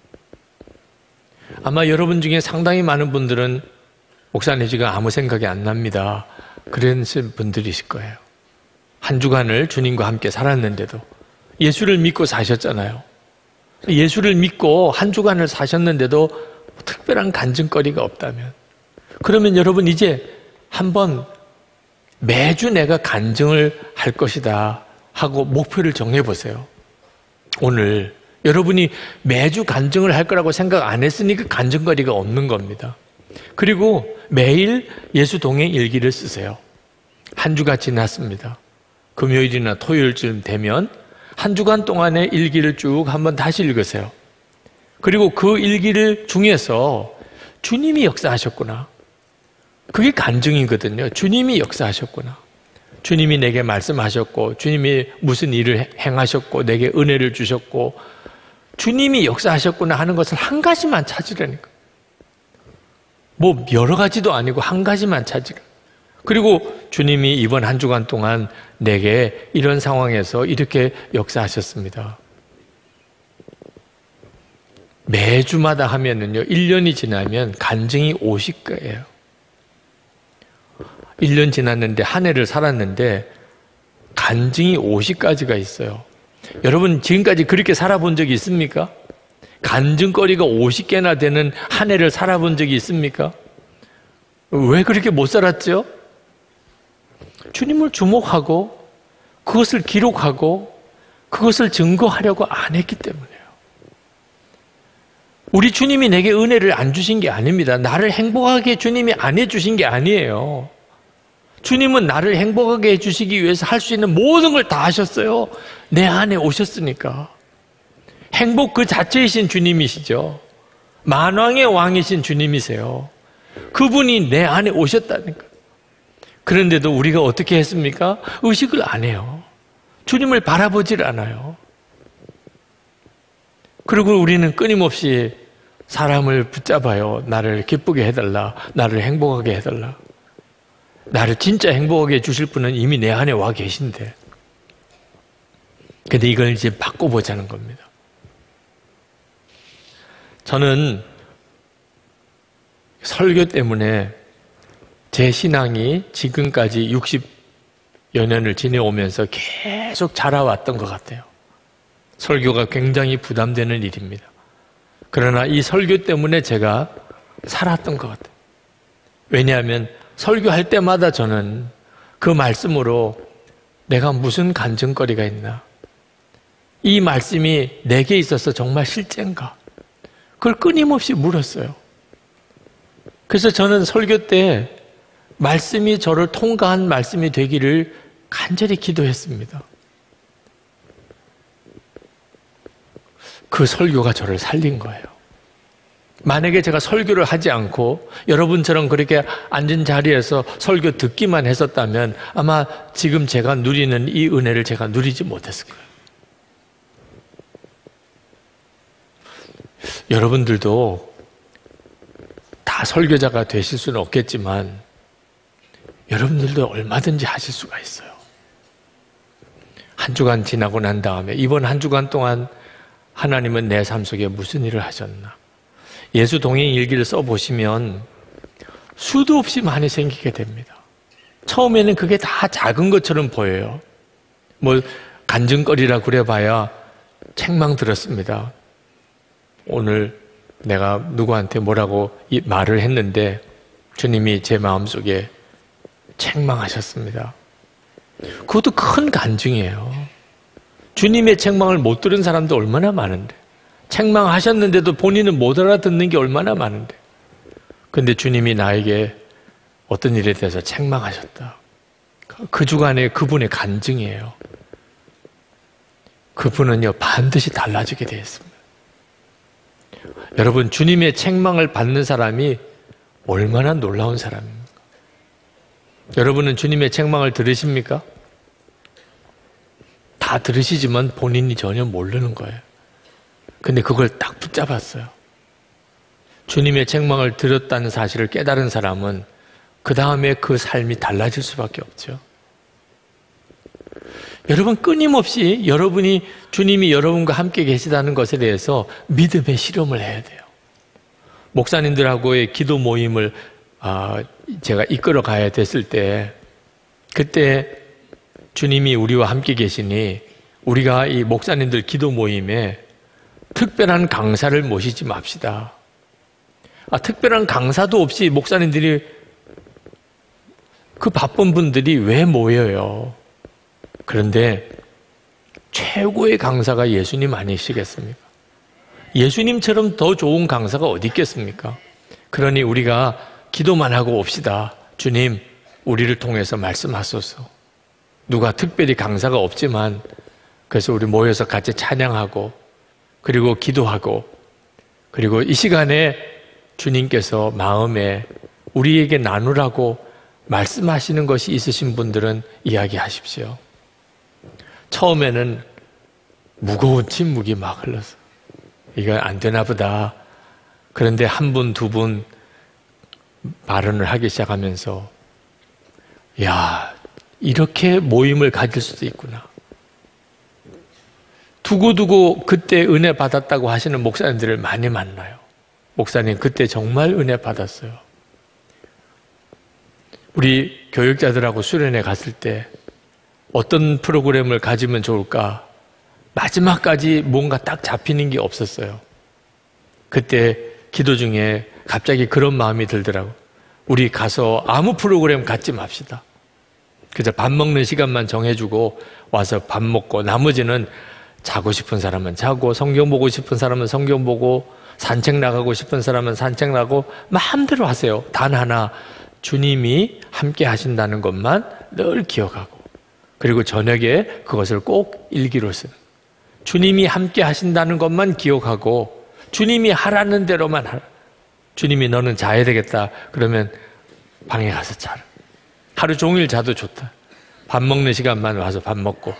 아마 여러분 중에 상당히 많은 분들은 목사님 지금 아무 생각이 안 납니다. 그런 분들이실 거예요. 한 주간을 주님과 함께 살았는데도 예수를 믿고 사셨잖아요. 예수를 믿고 한 주간을 사셨는데도 특별한 간증거리가 없다면 그러면 여러분 이제 한번 매주 내가 간증을 할 것이다 하고 목표를 정해보세요. 오늘 여러분이 매주 간증을 할 거라고 생각 안 했으니까 간증거리가 없는 겁니다. 그리고 매일 예수 동행 일기를 쓰세요. 한 주가 지났습니다. 금요일이나 토요일쯤 되면 한 주간 동안의 일기를 쭉 한번 다시 읽으세요. 그리고 그 일기를 중에서 주님이 역사하셨구나. 그게 간증이거든요. 주님이 역사하셨구나. 주님이 내게 말씀하셨고 주님이 무슨 일을 행하셨고 내게 은혜를 주셨고 주님이 역사하셨구나 하는 것을 한 가지만 찾으라니까. 뭐 여러 가지도 아니고 한 가지만 찾으라. 그리고 주님이 이번 한 주간 동안 내게 이런 상황에서 이렇게 역사하셨습니다. 매주마다 하면은요, 1년이 지나면 간증이 오실 거예요. 1년 지났는데 한 해를 살았는데 간증이 50가지가 있어요. 여러분 지금까지 그렇게 살아본 적이 있습니까? 간증거리가 50개나 되는 한 해를 살아본 적이 있습니까? 왜 그렇게 못 살았죠? 주님을 주목하고 그것을 기록하고 그것을 증거하려고 안 했기 때문이에요. 우리 주님이 내게 은혜를 안 주신 게 아닙니다. 나를 행복하게 주님이 안 해주신 게 아니에요. 주님은 나를 행복하게 해주시기 위해서 할 수 있는 모든 걸 다 하셨어요. 내 안에 오셨으니까. 행복 그 자체이신 주님이시죠. 만왕의 왕이신 주님이세요. 그분이 내 안에 오셨다니까. 그런데도 우리가 어떻게 했습니까? 의식을 안 해요. 주님을 바라보질 않아요. 그리고 우리는 끊임없이 사람을 붙잡아요. 나를 기쁘게 해달라. 나를 행복하게 해달라. 나를 진짜 행복하게 해주실 분은 이미 내 안에 와 계신데. 근데 이걸 이제 바꿔보자는 겁니다. 저는 설교 때문에 제 신앙이 지금까지 60여 년을 지내오면서 계속 자라왔던 것 같아요. 설교가 굉장히 부담되는 일입니다. 그러나 이 설교 때문에 제가 살았던 것 같아요. 왜냐하면 설교할 때마다 저는 그 말씀으로 내가 무슨 간증거리가 있나? 이 말씀이 내게 있어서 정말 실제인가? 그걸 끊임없이 물었어요. 그래서 저는 설교 때 말씀이 저를 통과한 말씀이 되기를 간절히 기도했습니다. 그 설교가 저를 살린 거예요. 만약에 제가 설교를 하지 않고 여러분처럼 그렇게 앉은 자리에서 설교 듣기만 했었다면 아마 지금 제가 누리는 이 은혜를 제가 누리지 못했을 거예요. 여러분들도 다 설교자가 되실 수는 없겠지만 여러분들도 얼마든지 하실 수가 있어요. 한 주간 지나고 난 다음에 이번 한 주간 동안 하나님은 내 삶 속에 무슨 일을 하셨나? 예수 동행 일기를 써보시면 수도 없이 많이 생기게 됩니다. 처음에는 그게 다 작은 것처럼 보여요. 뭐 간증거리라 그래봐야 책망 들었습니다. 오늘 내가 누구한테 뭐라고 말을 했는데 주님이 제 마음속에 책망하셨습니다. 그것도 큰 간증이에요. 주님의 책망을 못 들은 사람도 얼마나 많은데, 책망하셨는데도 본인은 못 알아듣는 게 얼마나 많은데, 근데 주님이 나에게 어떤 일에 대해서 책망하셨다. 그 주간에 그분의 간증이에요. 그분은요 반드시 달라지게 되어 있습니다. 여러분, 주님의 책망을 받는 사람이 얼마나 놀라운 사람입니까? 여러분은 주님의 책망을 들으십니까? 다 들으시지만 본인이 전혀 모르는 거예요. 근데 그걸 딱 붙잡았어요. 주님의 책망을 들었다는 사실을 깨달은 사람은 그 다음에 그 삶이 달라질 수밖에 없죠. 여러분, 끊임없이 여러분이 주님이 여러분과 함께 계시다는 것에 대해서 믿음의 실험을 해야 돼요. 목사님들하고의 기도 모임을 제가 이끌어 가야 됐을 때, 그때 주님이 우리와 함께 계시니 우리가 이 목사님들 기도 모임에 특별한 강사를 모시지 맙시다. 특별한 강사도 없이 목사님들이, 그 바쁜 분들이 왜 모여요? 그런데 최고의 강사가 예수님 아니시겠습니까? 예수님처럼 더 좋은 강사가 어디 있겠습니까? 그러니 우리가 기도만 하고 옵시다. 주님, 우리를 통해서 말씀하소서. 누가 특별히 강사가 없지만, 그래서 우리 모여서 같이 찬양하고, 그리고 기도하고, 그리고 이 시간에 주님께서 마음에 우리에게 나누라고 말씀하시는 것이 있으신 분들은 이야기하십시오. 처음에는 무거운 침묵이 막 흘러서 이거 안 되나 보다. 그런데 한 분, 두 분 발언을 하기 시작하면서, 야, 이렇게 모임을 가질 수도 있구나. 두고두고 그때 은혜 받았다고 하시는 목사님들을 많이 만나요. 목사님, 그때 정말 은혜 받았어요. 우리 교육자들하고 수련회 갔을 때 어떤 프로그램을 가지면 좋을까? 마지막까지 뭔가 딱 잡히는 게 없었어요. 그때 기도 중에 갑자기 그런 마음이 들더라고. 우리 가서 아무 프로그램 갖지 맙시다. 그저 밥 먹는 시간만 정해주고 와서 밥 먹고, 나머지는 자고 싶은 사람은 자고, 성경 보고 싶은 사람은 성경 보고, 산책 나가고 싶은 사람은 산책 나고, 마음대로 하세요. 단 하나, 주님이 함께 하신다는 것만 늘 기억하고, 그리고 저녁에 그것을 꼭 일기로 쓰는, 주님이 함께 하신다는 것만 기억하고 주님이 하라는 대로만 하라. 주님이 너는 자야 되겠다 그러면 방에 가서 자라. 하루 종일 자도 좋다. 밥 먹는 시간만 와서 밥 먹고.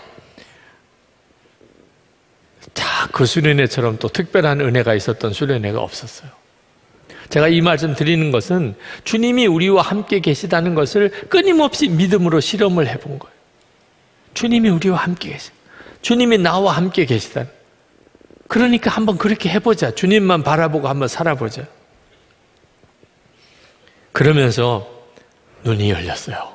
자, 그 수련회처럼 또 특별한 은혜가 있었던 수련회가 없었어요. 제가 이 말씀 드리는 것은 주님이 우리와 함께 계시다는 것을 끊임없이 믿음으로 실험을 해본 거예요. 주님이 우리와 함께 계시, 주님이 나와 함께 계시다. 그러니까 한번 그렇게 해보자. 주님만 바라보고 한번 살아보자. 그러면서 눈이 열렸어요.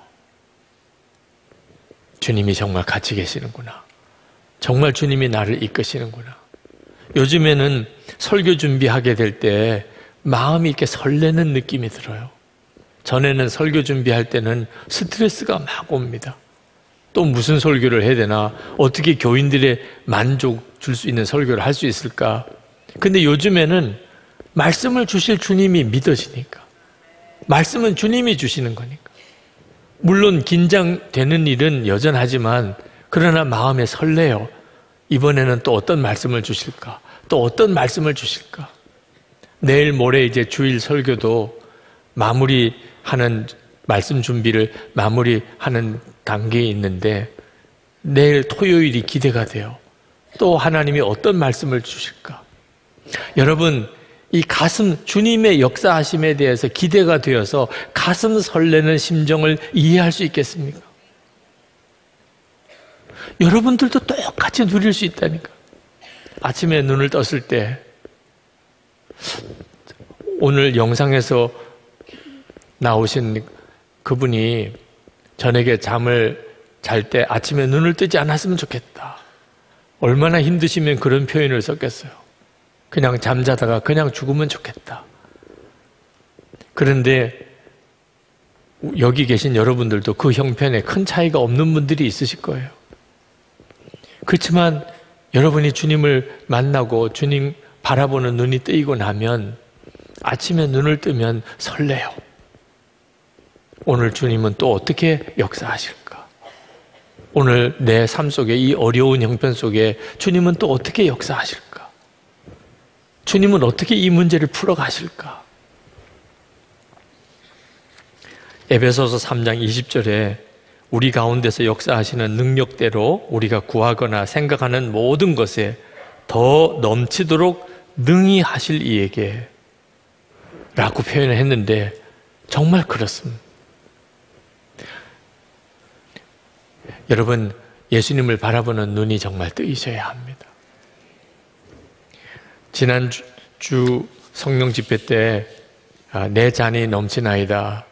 주님이 정말 같이 계시는구나. 정말 주님이 나를 이끄시는구나. 요즘에는 설교 준비하게 될 때 마음이 이렇게 설레는 느낌이 들어요. 전에는 설교 준비할 때는 스트레스가 막 옵니다. 또 무슨 설교를 해야 되나? 어떻게 교인들의 만족 줄 수 있는 설교를 할 수 있을까? 근데 요즘에는 말씀을 주실 주님이 믿어지니까. 말씀은 주님이 주시는 거니까. 물론 긴장되는 일은 여전하지만 그러나 마음에 설레요. 이번에는 또 어떤 말씀을 주실까? 또 어떤 말씀을 주실까? 내일 모레 이제 주일 설교도 마무리하는, 말씀 준비를 마무리하는 단계에 있는데 내일 토요일이 기대가 돼요. 또 하나님이 어떤 말씀을 주실까? 여러분, 이 가슴, 주님의 역사하심에 대해서 기대가 되어서 가슴 설레는 심정을 이해할 수 있겠습니까? 여러분들도 똑같이 누릴 수 있다니까. 아침에 눈을 떴을 때, 오늘 영상에서 나오신 그분이 저녁에 잠을 잘 때 아침에 눈을 뜨지 않았으면 좋겠다. 얼마나 힘드시면 그런 표현을 썼겠어요. 그냥 잠자다가 그냥 죽으면 좋겠다. 그런데 여기 계신 여러분들도 그 형편에 큰 차이가 없는 분들이 있으실 거예요. 그렇지만 여러분이 주님을 만나고 주님 바라보는 눈이 뜨이고 나면 아침에 눈을 뜨면 설레요. 오늘 주님은 또 어떻게 역사하실까? 오늘 내 삶 속에 이 어려운 형편 속에 주님은 또 어떻게 역사하실까? 주님은 어떻게 이 문제를 풀어가실까? 에베소서 3장 20절에 우리 가운데서 역사하시는 능력대로 우리가 구하거나 생각하는 모든 것에 더 넘치도록 능히 하실 이에게 라고 표현을 했는데 정말 그렇습니다. 여러분, 예수님을 바라보는 눈이 정말 뜨이셔야 합니다. 지난주 성령 집회 때 내 잔이 넘치나이다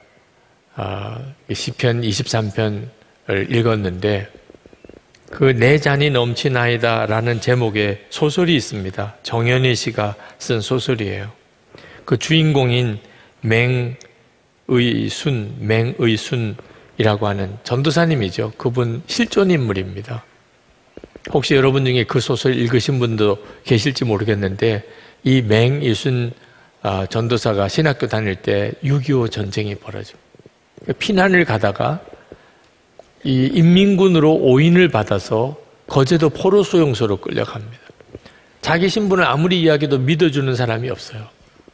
시편 23편을 읽었는데 그 내 잔이 넘치나이다 라는 제목의 소설이 있습니다. 정현희 씨가 쓴 소설이에요. 그 주인공인 맹의순이라고 하는 전도사님이죠. 그분 실존 인물입니다. 혹시 여러분 중에 그 소설 읽으신 분도 계실지 모르겠는데 이 맹의순 전도사가 신학교 다닐 때 6.25 전쟁이 벌어져. 피난을 가다가 이 인민군으로 오인을 받아서 거제도 포로 수용소로 끌려갑니다. 자기 신분을 아무리 이야기해도 믿어주는 사람이 없어요.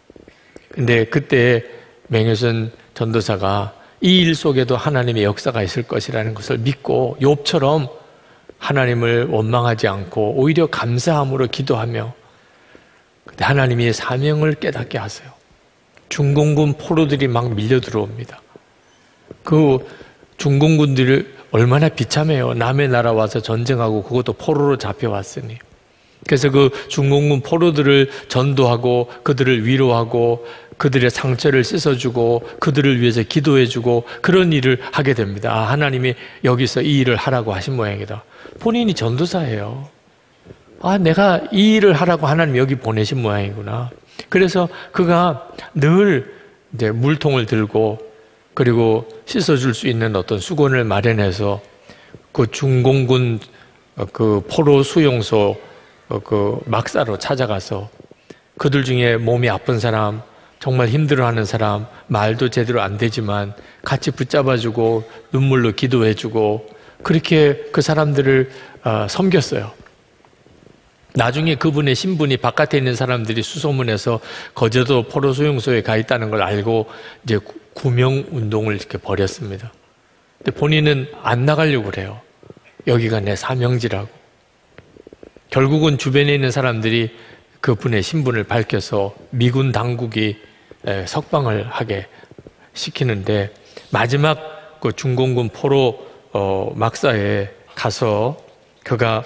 근데 그때 맹의순 전도사가 이 일 속에도 하나님의 역사가 있을 것이라는 것을 믿고 욥처럼 하나님을 원망하지 않고 오히려 감사함으로 기도하며 그때 하나님이 사명을 깨닫게 하세요. 중공군 포로들이 막 밀려 들어옵니다. 그 중공군들이 얼마나 비참해요. 남의 나라 와서 전쟁하고 그것도 포로로 잡혀왔으니. 그래서 그 중공군 포로들을 전도하고 그들을 위로하고 그들의 상처를 씻어주고 그들을 위해서 기도해주고 그런 일을 하게 됩니다. 아, 하나님이 여기서 이 일을 하라고 하신 모양이다. 본인이 전도사예요. 아, 내가 이 일을 하라고 하나님 여기 보내신 모양이구나. 그래서 그가 늘 이제 물통을 들고 그리고 씻어줄 수 있는 어떤 수건을 마련해서 그 중공군 그 포로 수용소 그 막사로 찾아가서 그들 중에 몸이 아픈 사람, 정말 힘들어하는 사람, 말도 제대로 안 되지만 같이 붙잡아주고 눈물로 기도해주고 그렇게 그 사람들을 섬겼어요. 나중에 그분의 신분이 바깥에 있는 사람들이 수소문해서 거제도 포로 수용소에 가 있다는 걸 알고 이제 구명 운동을 이렇게 벌였습니다. 근데 본인은 안 나가려고 그래요. 여기가 내 사명지라고. 결국은 주변에 있는 사람들이 그분의 신분을 밝혀서 미군 당국이 석방을 하게 시키는데 마지막 그 중공군 포로 막사에 가서 그가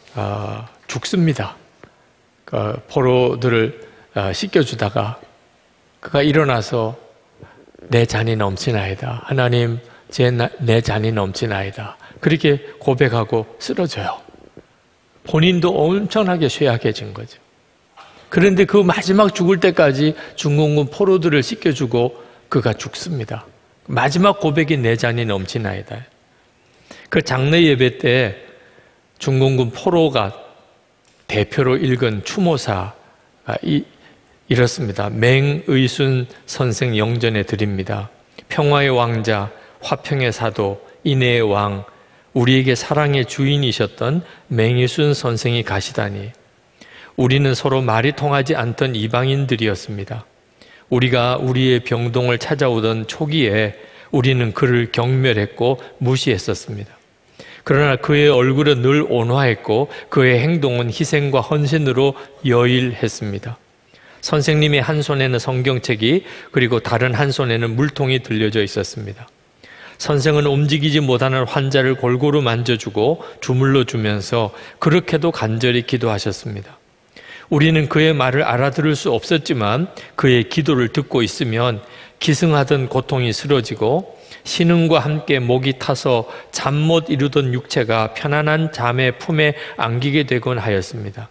죽습니다. 그 포로들을 씻겨주다가 그가 일어나서 내 잔이 넘치나이다. 하나님, 내 잔이 넘치나이다. 그렇게 고백하고 쓰러져요. 본인도 엄청나게 쇠약해진 거죠. 그런데 그 마지막 죽을 때까지 중공군 포로들을 씻겨주고 그가 죽습니다. 마지막 고백이 내 잔이 넘치나이다. 그 장례 예배 때 중공군 포로가 대표로 읽은 추모사가 이렇습니다. 맹의순 선생 영전에 드립니다. 평화의 왕자, 화평의 사도, 인애의 왕, 우리에게 사랑의 주인이셨던 맹의순 선생이 가시다니 우리는 서로 말이 통하지 않던 이방인들이었습니다. 우리가 우리의 병동을 찾아오던 초기에 우리는 그를 경멸했고 무시했었습니다. 그러나 그의 얼굴은 늘 온화했고 그의 행동은 희생과 헌신으로 여일했습니다. 선생님의 한 손에는 성경책이 그리고 다른 한 손에는 물통이 들려져 있었습니다. 선생은 움직이지 못하는 환자를 골고루 만져주고 주물러 주면서 그렇게도 간절히 기도하셨습니다. 우리는 그의 말을 알아들을 수 없었지만 그의 기도를 듣고 있으면 기승하던 고통이 쓰러지고 신음과 함께 목이 타서 잠 못 이루던 육체가 편안한 잠의 품에 안기게 되곤 하였습니다.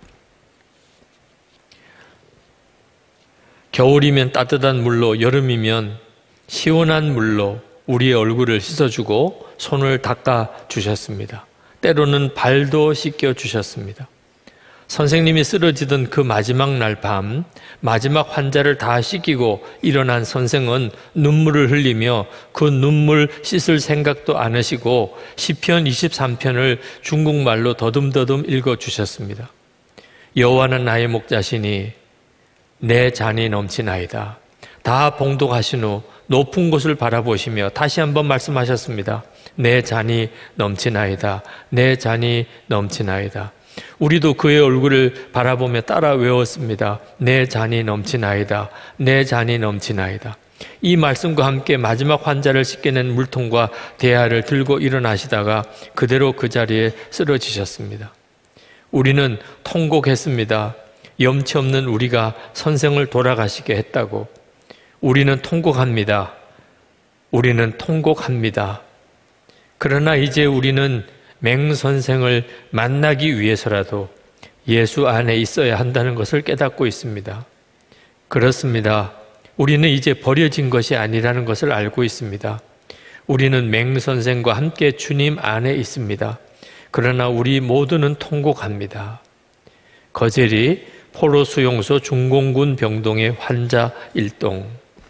겨울이면 따뜻한 물로, 여름이면 시원한 물로 우리의 얼굴을 씻어주고 손을 닦아 주셨습니다. 때로는 발도 씻겨 주셨습니다. 선생님이 쓰러지던 그 마지막 날 밤, 마지막 환자를 다 씻기고 일어난 선생은 눈물을 흘리며 그 눈물 씻을 생각도 안 하시고 시편 23편을 중국말로 더듬더듬 읽어주셨습니다. 여호와는 나의 목자시니 내 잔이 넘치나이다. 다 봉독하신 후 높은 곳을 바라보시며 다시 한번 말씀하셨습니다. 내 잔이 넘치나이다. 내 잔이 넘치나이다. 우리도 그의 얼굴을 바라보며 따라 외웠습니다. 내 잔이 넘치나이다. 내 잔이 넘치나이다. 이 말씀과 함께 마지막 환자를 씻겨낸 물통과 대야를 들고 일어나시다가 그대로 그 자리에 쓰러지셨습니다. 우리는 통곡했습니다. 염치 없는 우리가 선생을 돌아가시게 했다고. 우리는 통곡합니다. 우리는 통곡합니다. 그러나 이제 우리는 맹선생을 만나기 위해서라도 예수 안에 있어야 한다는 것을 깨닫고 있습니다. 그렇습니다. 우리는 이제 버려진 것이 아니라는 것을 알고 있습니다. 우리는 맹선생과 함께 주님 안에 있습니다. 그러나 우리 모두는 통곡합니다. 거제리 포로 수용소 중공군 병동의 환자 일동.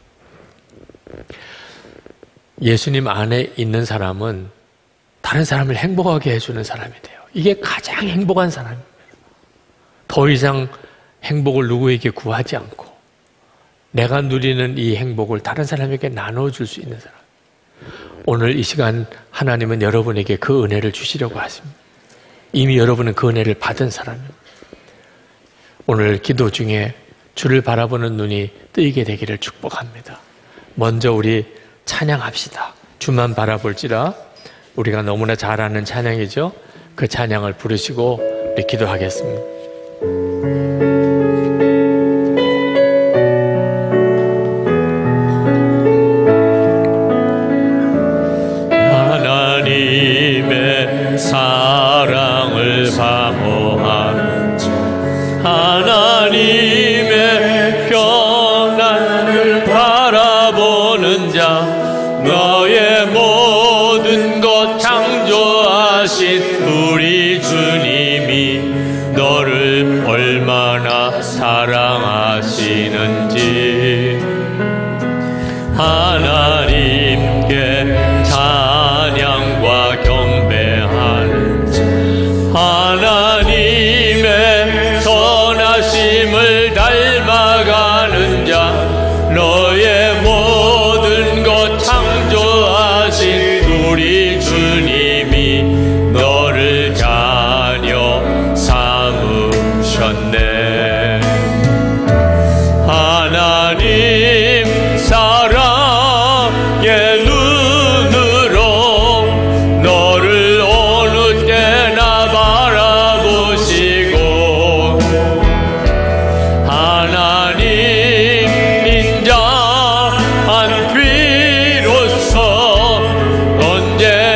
예수님 안에 있는 사람은 다른 사람을 행복하게 해주는 사람이 돼요. 이게 가장 행복한 사람입니다. 더 이상 행복을 누구에게 구하지 않고 내가 누리는 이 행복을 다른 사람에게 나눠줄 수 있는 사람. 오늘 이 시간 하나님은 여러분에게 그 은혜를 주시려고 하십니다. 이미 여러분은 그 은혜를 받은 사람입니다. 오늘 기도 중에 주를 바라보는 눈이 뜨이게 되기를 축복합니다. 먼저 우리 찬양합시다. 주만 바라볼지라. 우리가 너무나 잘 아는 찬양이죠. 그 찬양을 부르시고 우리 기도하겠습니다. 하나님의 사랑을 사모하는 자, 하나님의 평안을 바라보는 자, 너의 모든 것 창조하신 우리 주님이 너를 얼마나 사랑하시는지 하나님께 찬양과 경배하는 자, 하나님의 선하심을 닮아가는 자, 너의 모든 것 창조하신 우리 주님이 너를 자녀 삼으셨네. 하나님 사랑의 눈으로 너를 어느 때나 바라보시고 하나님 인자한 비로소 언제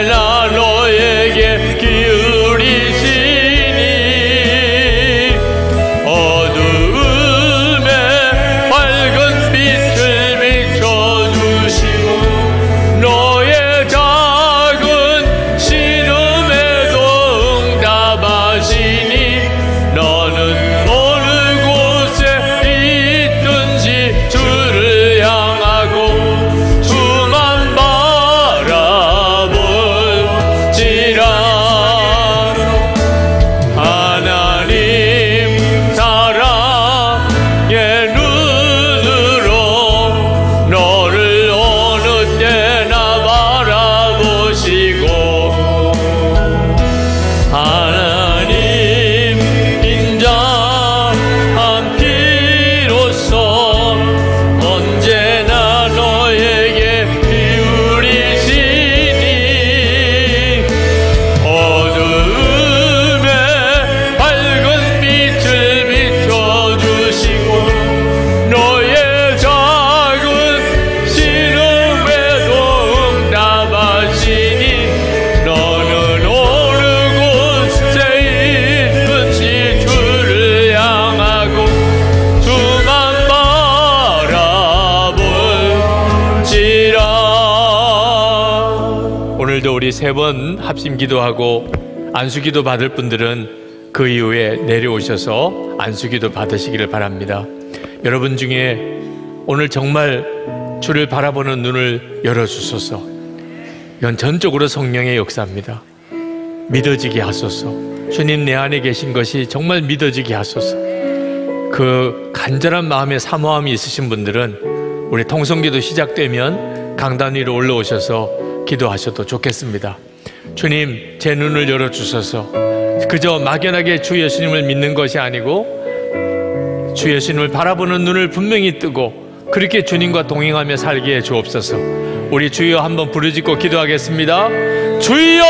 오늘도 우리 3번 합심 기도하고 안수기도 받을 분들은 그 이후에 내려오셔서 안수기도 받으시기를 바랍니다. 여러분 중에 오늘 정말 주를 바라보는 눈을 열어주소서. 이건 전적으로 성령의 역사입니다. 믿어지게 하소서. 주님 내 안에 계신 것이 정말 믿어지게 하소서. 그 간절한 마음의 사모함이 있으신 분들은 우리 통성기도 시작되면 강단 위로 올라오셔서 기도하셔도 좋겠습니다. 주님, 제 눈을 열어주셔서 그저 막연하게 주 예수님을 믿는 것이 아니고 주 예수님을 바라보는 눈을 분명히 뜨고 그렇게 주님과 동행하며 살게 해 주옵소서. 우리 주여 한번 부르짖고 기도하겠습니다. 주여!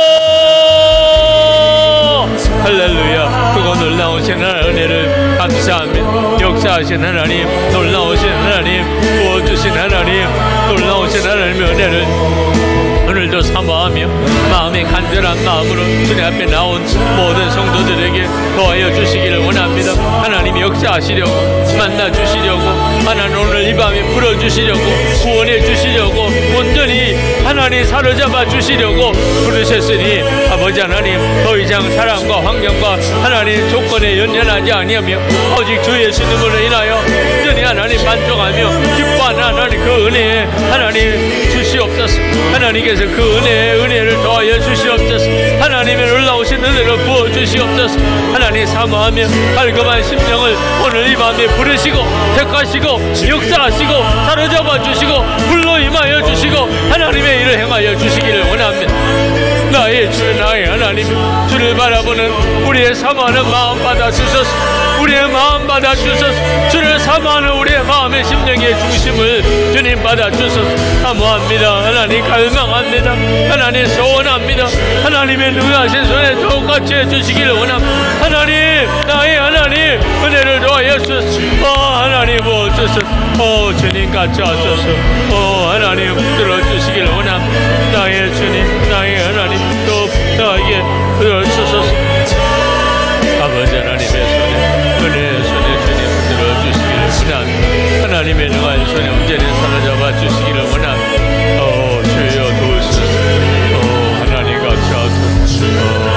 할렐루야. 그거 놀라우신 은혜를 감사합니다. 역사하신 하나님, 놀라우신 하나님, 부어주신 하나님, 놀라우신 하나님의 은혜를 오늘도 사모하며 마음의 간절한 마음으로 주님 앞에 나온 모든 성도들에게 도와여 주시기를 원합니다. 하나님이 역사하시려고, 만나 주시려고, 하나님 오늘 이 밤에 불어주시려고, 구원해 주시려고, 온전히 하나님 사로잡아 주시려고 부르셨으니 아버지 하나님, 더 이상 사람과 환경과 하나님 조건에 연연하지 아니하며 오직 주 예수님으로 인하여 온전히 하나님 만족하며 기뻐하는 하나님 그 은혜에 하나님 주시옵소서. 하나님께서 그 은혜를 더하여 주시옵소서. 하나님의 놀라우신 은혜를 부어 주시옵소서. 하나님 사모하며 발급한 심령을 오늘 이 밤에 부르시고 택하시고 역사하시고 사로잡아 주시고 불러 임하여 주시고 하나님의 일을 행하여 주시기를 원합니다. 나의 주, 나의 하나님, 주를 바라보는 우리의 사모하는 마음 받아 주소서. 우리의 마음 받아 주소서. 주를 사모하는 우리의 마음의 심령의 중심을 주님 받아 주소서. 사모합니다. 하나님 갈망합니다. 하나님 소원합니다. 하나님의 능하신 손에 똑같이 해주시기를 원합니다. 하나님, 나의 하나님, 은혜를 더하여 주소서. 하나님 주소서. 주님 같이 하소서. 하나님 들어주시기를 원합니다. 나의 주님, 나의 하나님, 또 나에게 들어주소서. 아버지 하나님의 손에, 은혜의 손에 주님 들어주시기를 원합니다. 하나님의 능한 손에 온전히 사로잡아 주시기를 원합니다. 주여 도우소서. 하나님 같이 하소서.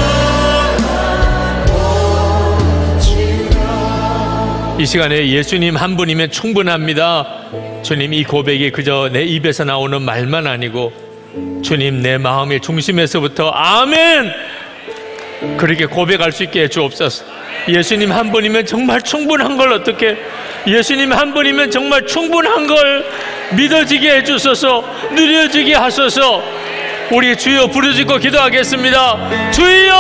이 시간에 예수님 한 분이면 충분합니다. 주님, 이 고백이 그저 내 입에서 나오는 말만 아니고 주님 내 마음의 중심에서부터 아멘! 그렇게 고백할 수 있게 해주옵소서. 예수님 한 분이면 정말 충분한 걸 어떻게, 예수님 한 분이면 정말 충분한 걸 믿어지게 해주소서. 누려지게 하소서. 우리 주여 부르짖고 기도하겠습니다. 주여!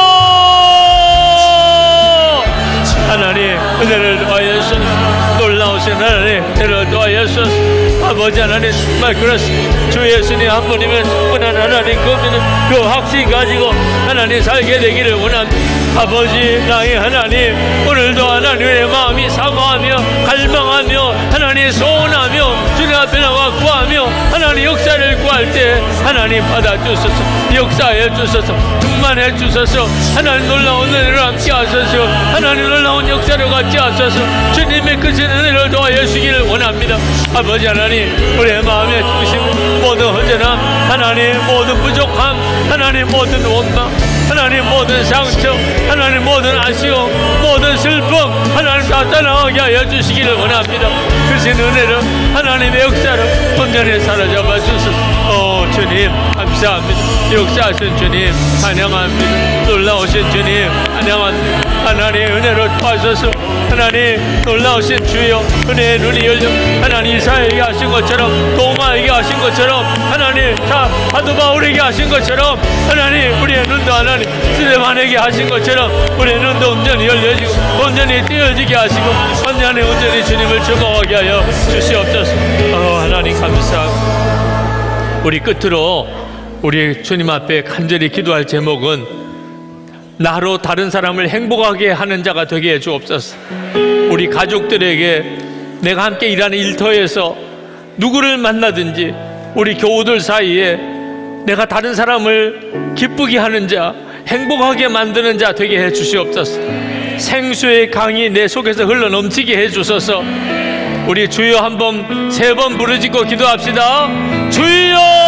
하나님 은혜를 더하여 주소서. 놀라우신 하나님 은혜를 더하여 주소서. 아버지 하나님 정말 그렇습니다. 주 예수님 한 분이면 충분한 하나님 그 확신 가지고 하나님 살게 되기를 원합니다. 아버지 나의 하나님, 오늘도 하나님의 마음이 사모하며 갈망하며 하나님 소원하며 주님 앞에 나와 구하며 하나님 역사를 구할 때 하나님 받아주소서. 역사해 주소서. 충만해 주소서. 하나님 놀라운 은혜를 함께 하소서. 하나님 놀라운 역사를 같이 하소서. 주님의 크신 은혜를 도와여 주시기를 원합니다. 아버지 하나님, 우리의 마음의 중심, 모든 허전함, 하나님 모든 부족함, 하나님 모든 원망, 하나님 모든 상처, 하나님 모든 아쉬움, 모든 슬픔 하나님 다 떠나게 하여 주시기를 원합니다. 크신 은혜를 하나님의 역사를 온전히 사로잡아 주소서. 주님 감사합니다. 역사하신 주님 찬양합니다. 놀라우신 주님 찬양합니다. 하나님 은혜로 도와주소서. 하나님 놀라우신 주여, 은혜의 눈이 열려 하나님 이사에게 하신 것처럼, 도마에게 하신 것처럼, 하나님 사도 바울에게 하신 것처럼, 하나님 우리의 눈도 하나님 스데반에게 하신 것처럼 우리의 눈도 온전히 열려지고 온전히 띄어지게 하시고 온전히 주님을 즐거워하게 하여 주시옵소서. 하나님 감사합니다. 우리 끝으로 우리 주님 앞에 간절히 기도할 제목은 나로 다른 사람을 행복하게 하는 자가 되게 해 주옵소서. 우리 가족들에게 내가 함께 일하는 일터에서 누구를 만나든지 우리 교우들 사이에 내가 다른 사람을 기쁘게 하는 자, 행복하게 만드는 자 되게 해 주시옵소서. 생수의 강이 내 속에서 흘러 넘치게 해 주소서. 우리 주여 한번 3번 부르짖고 기도합시다. 주여!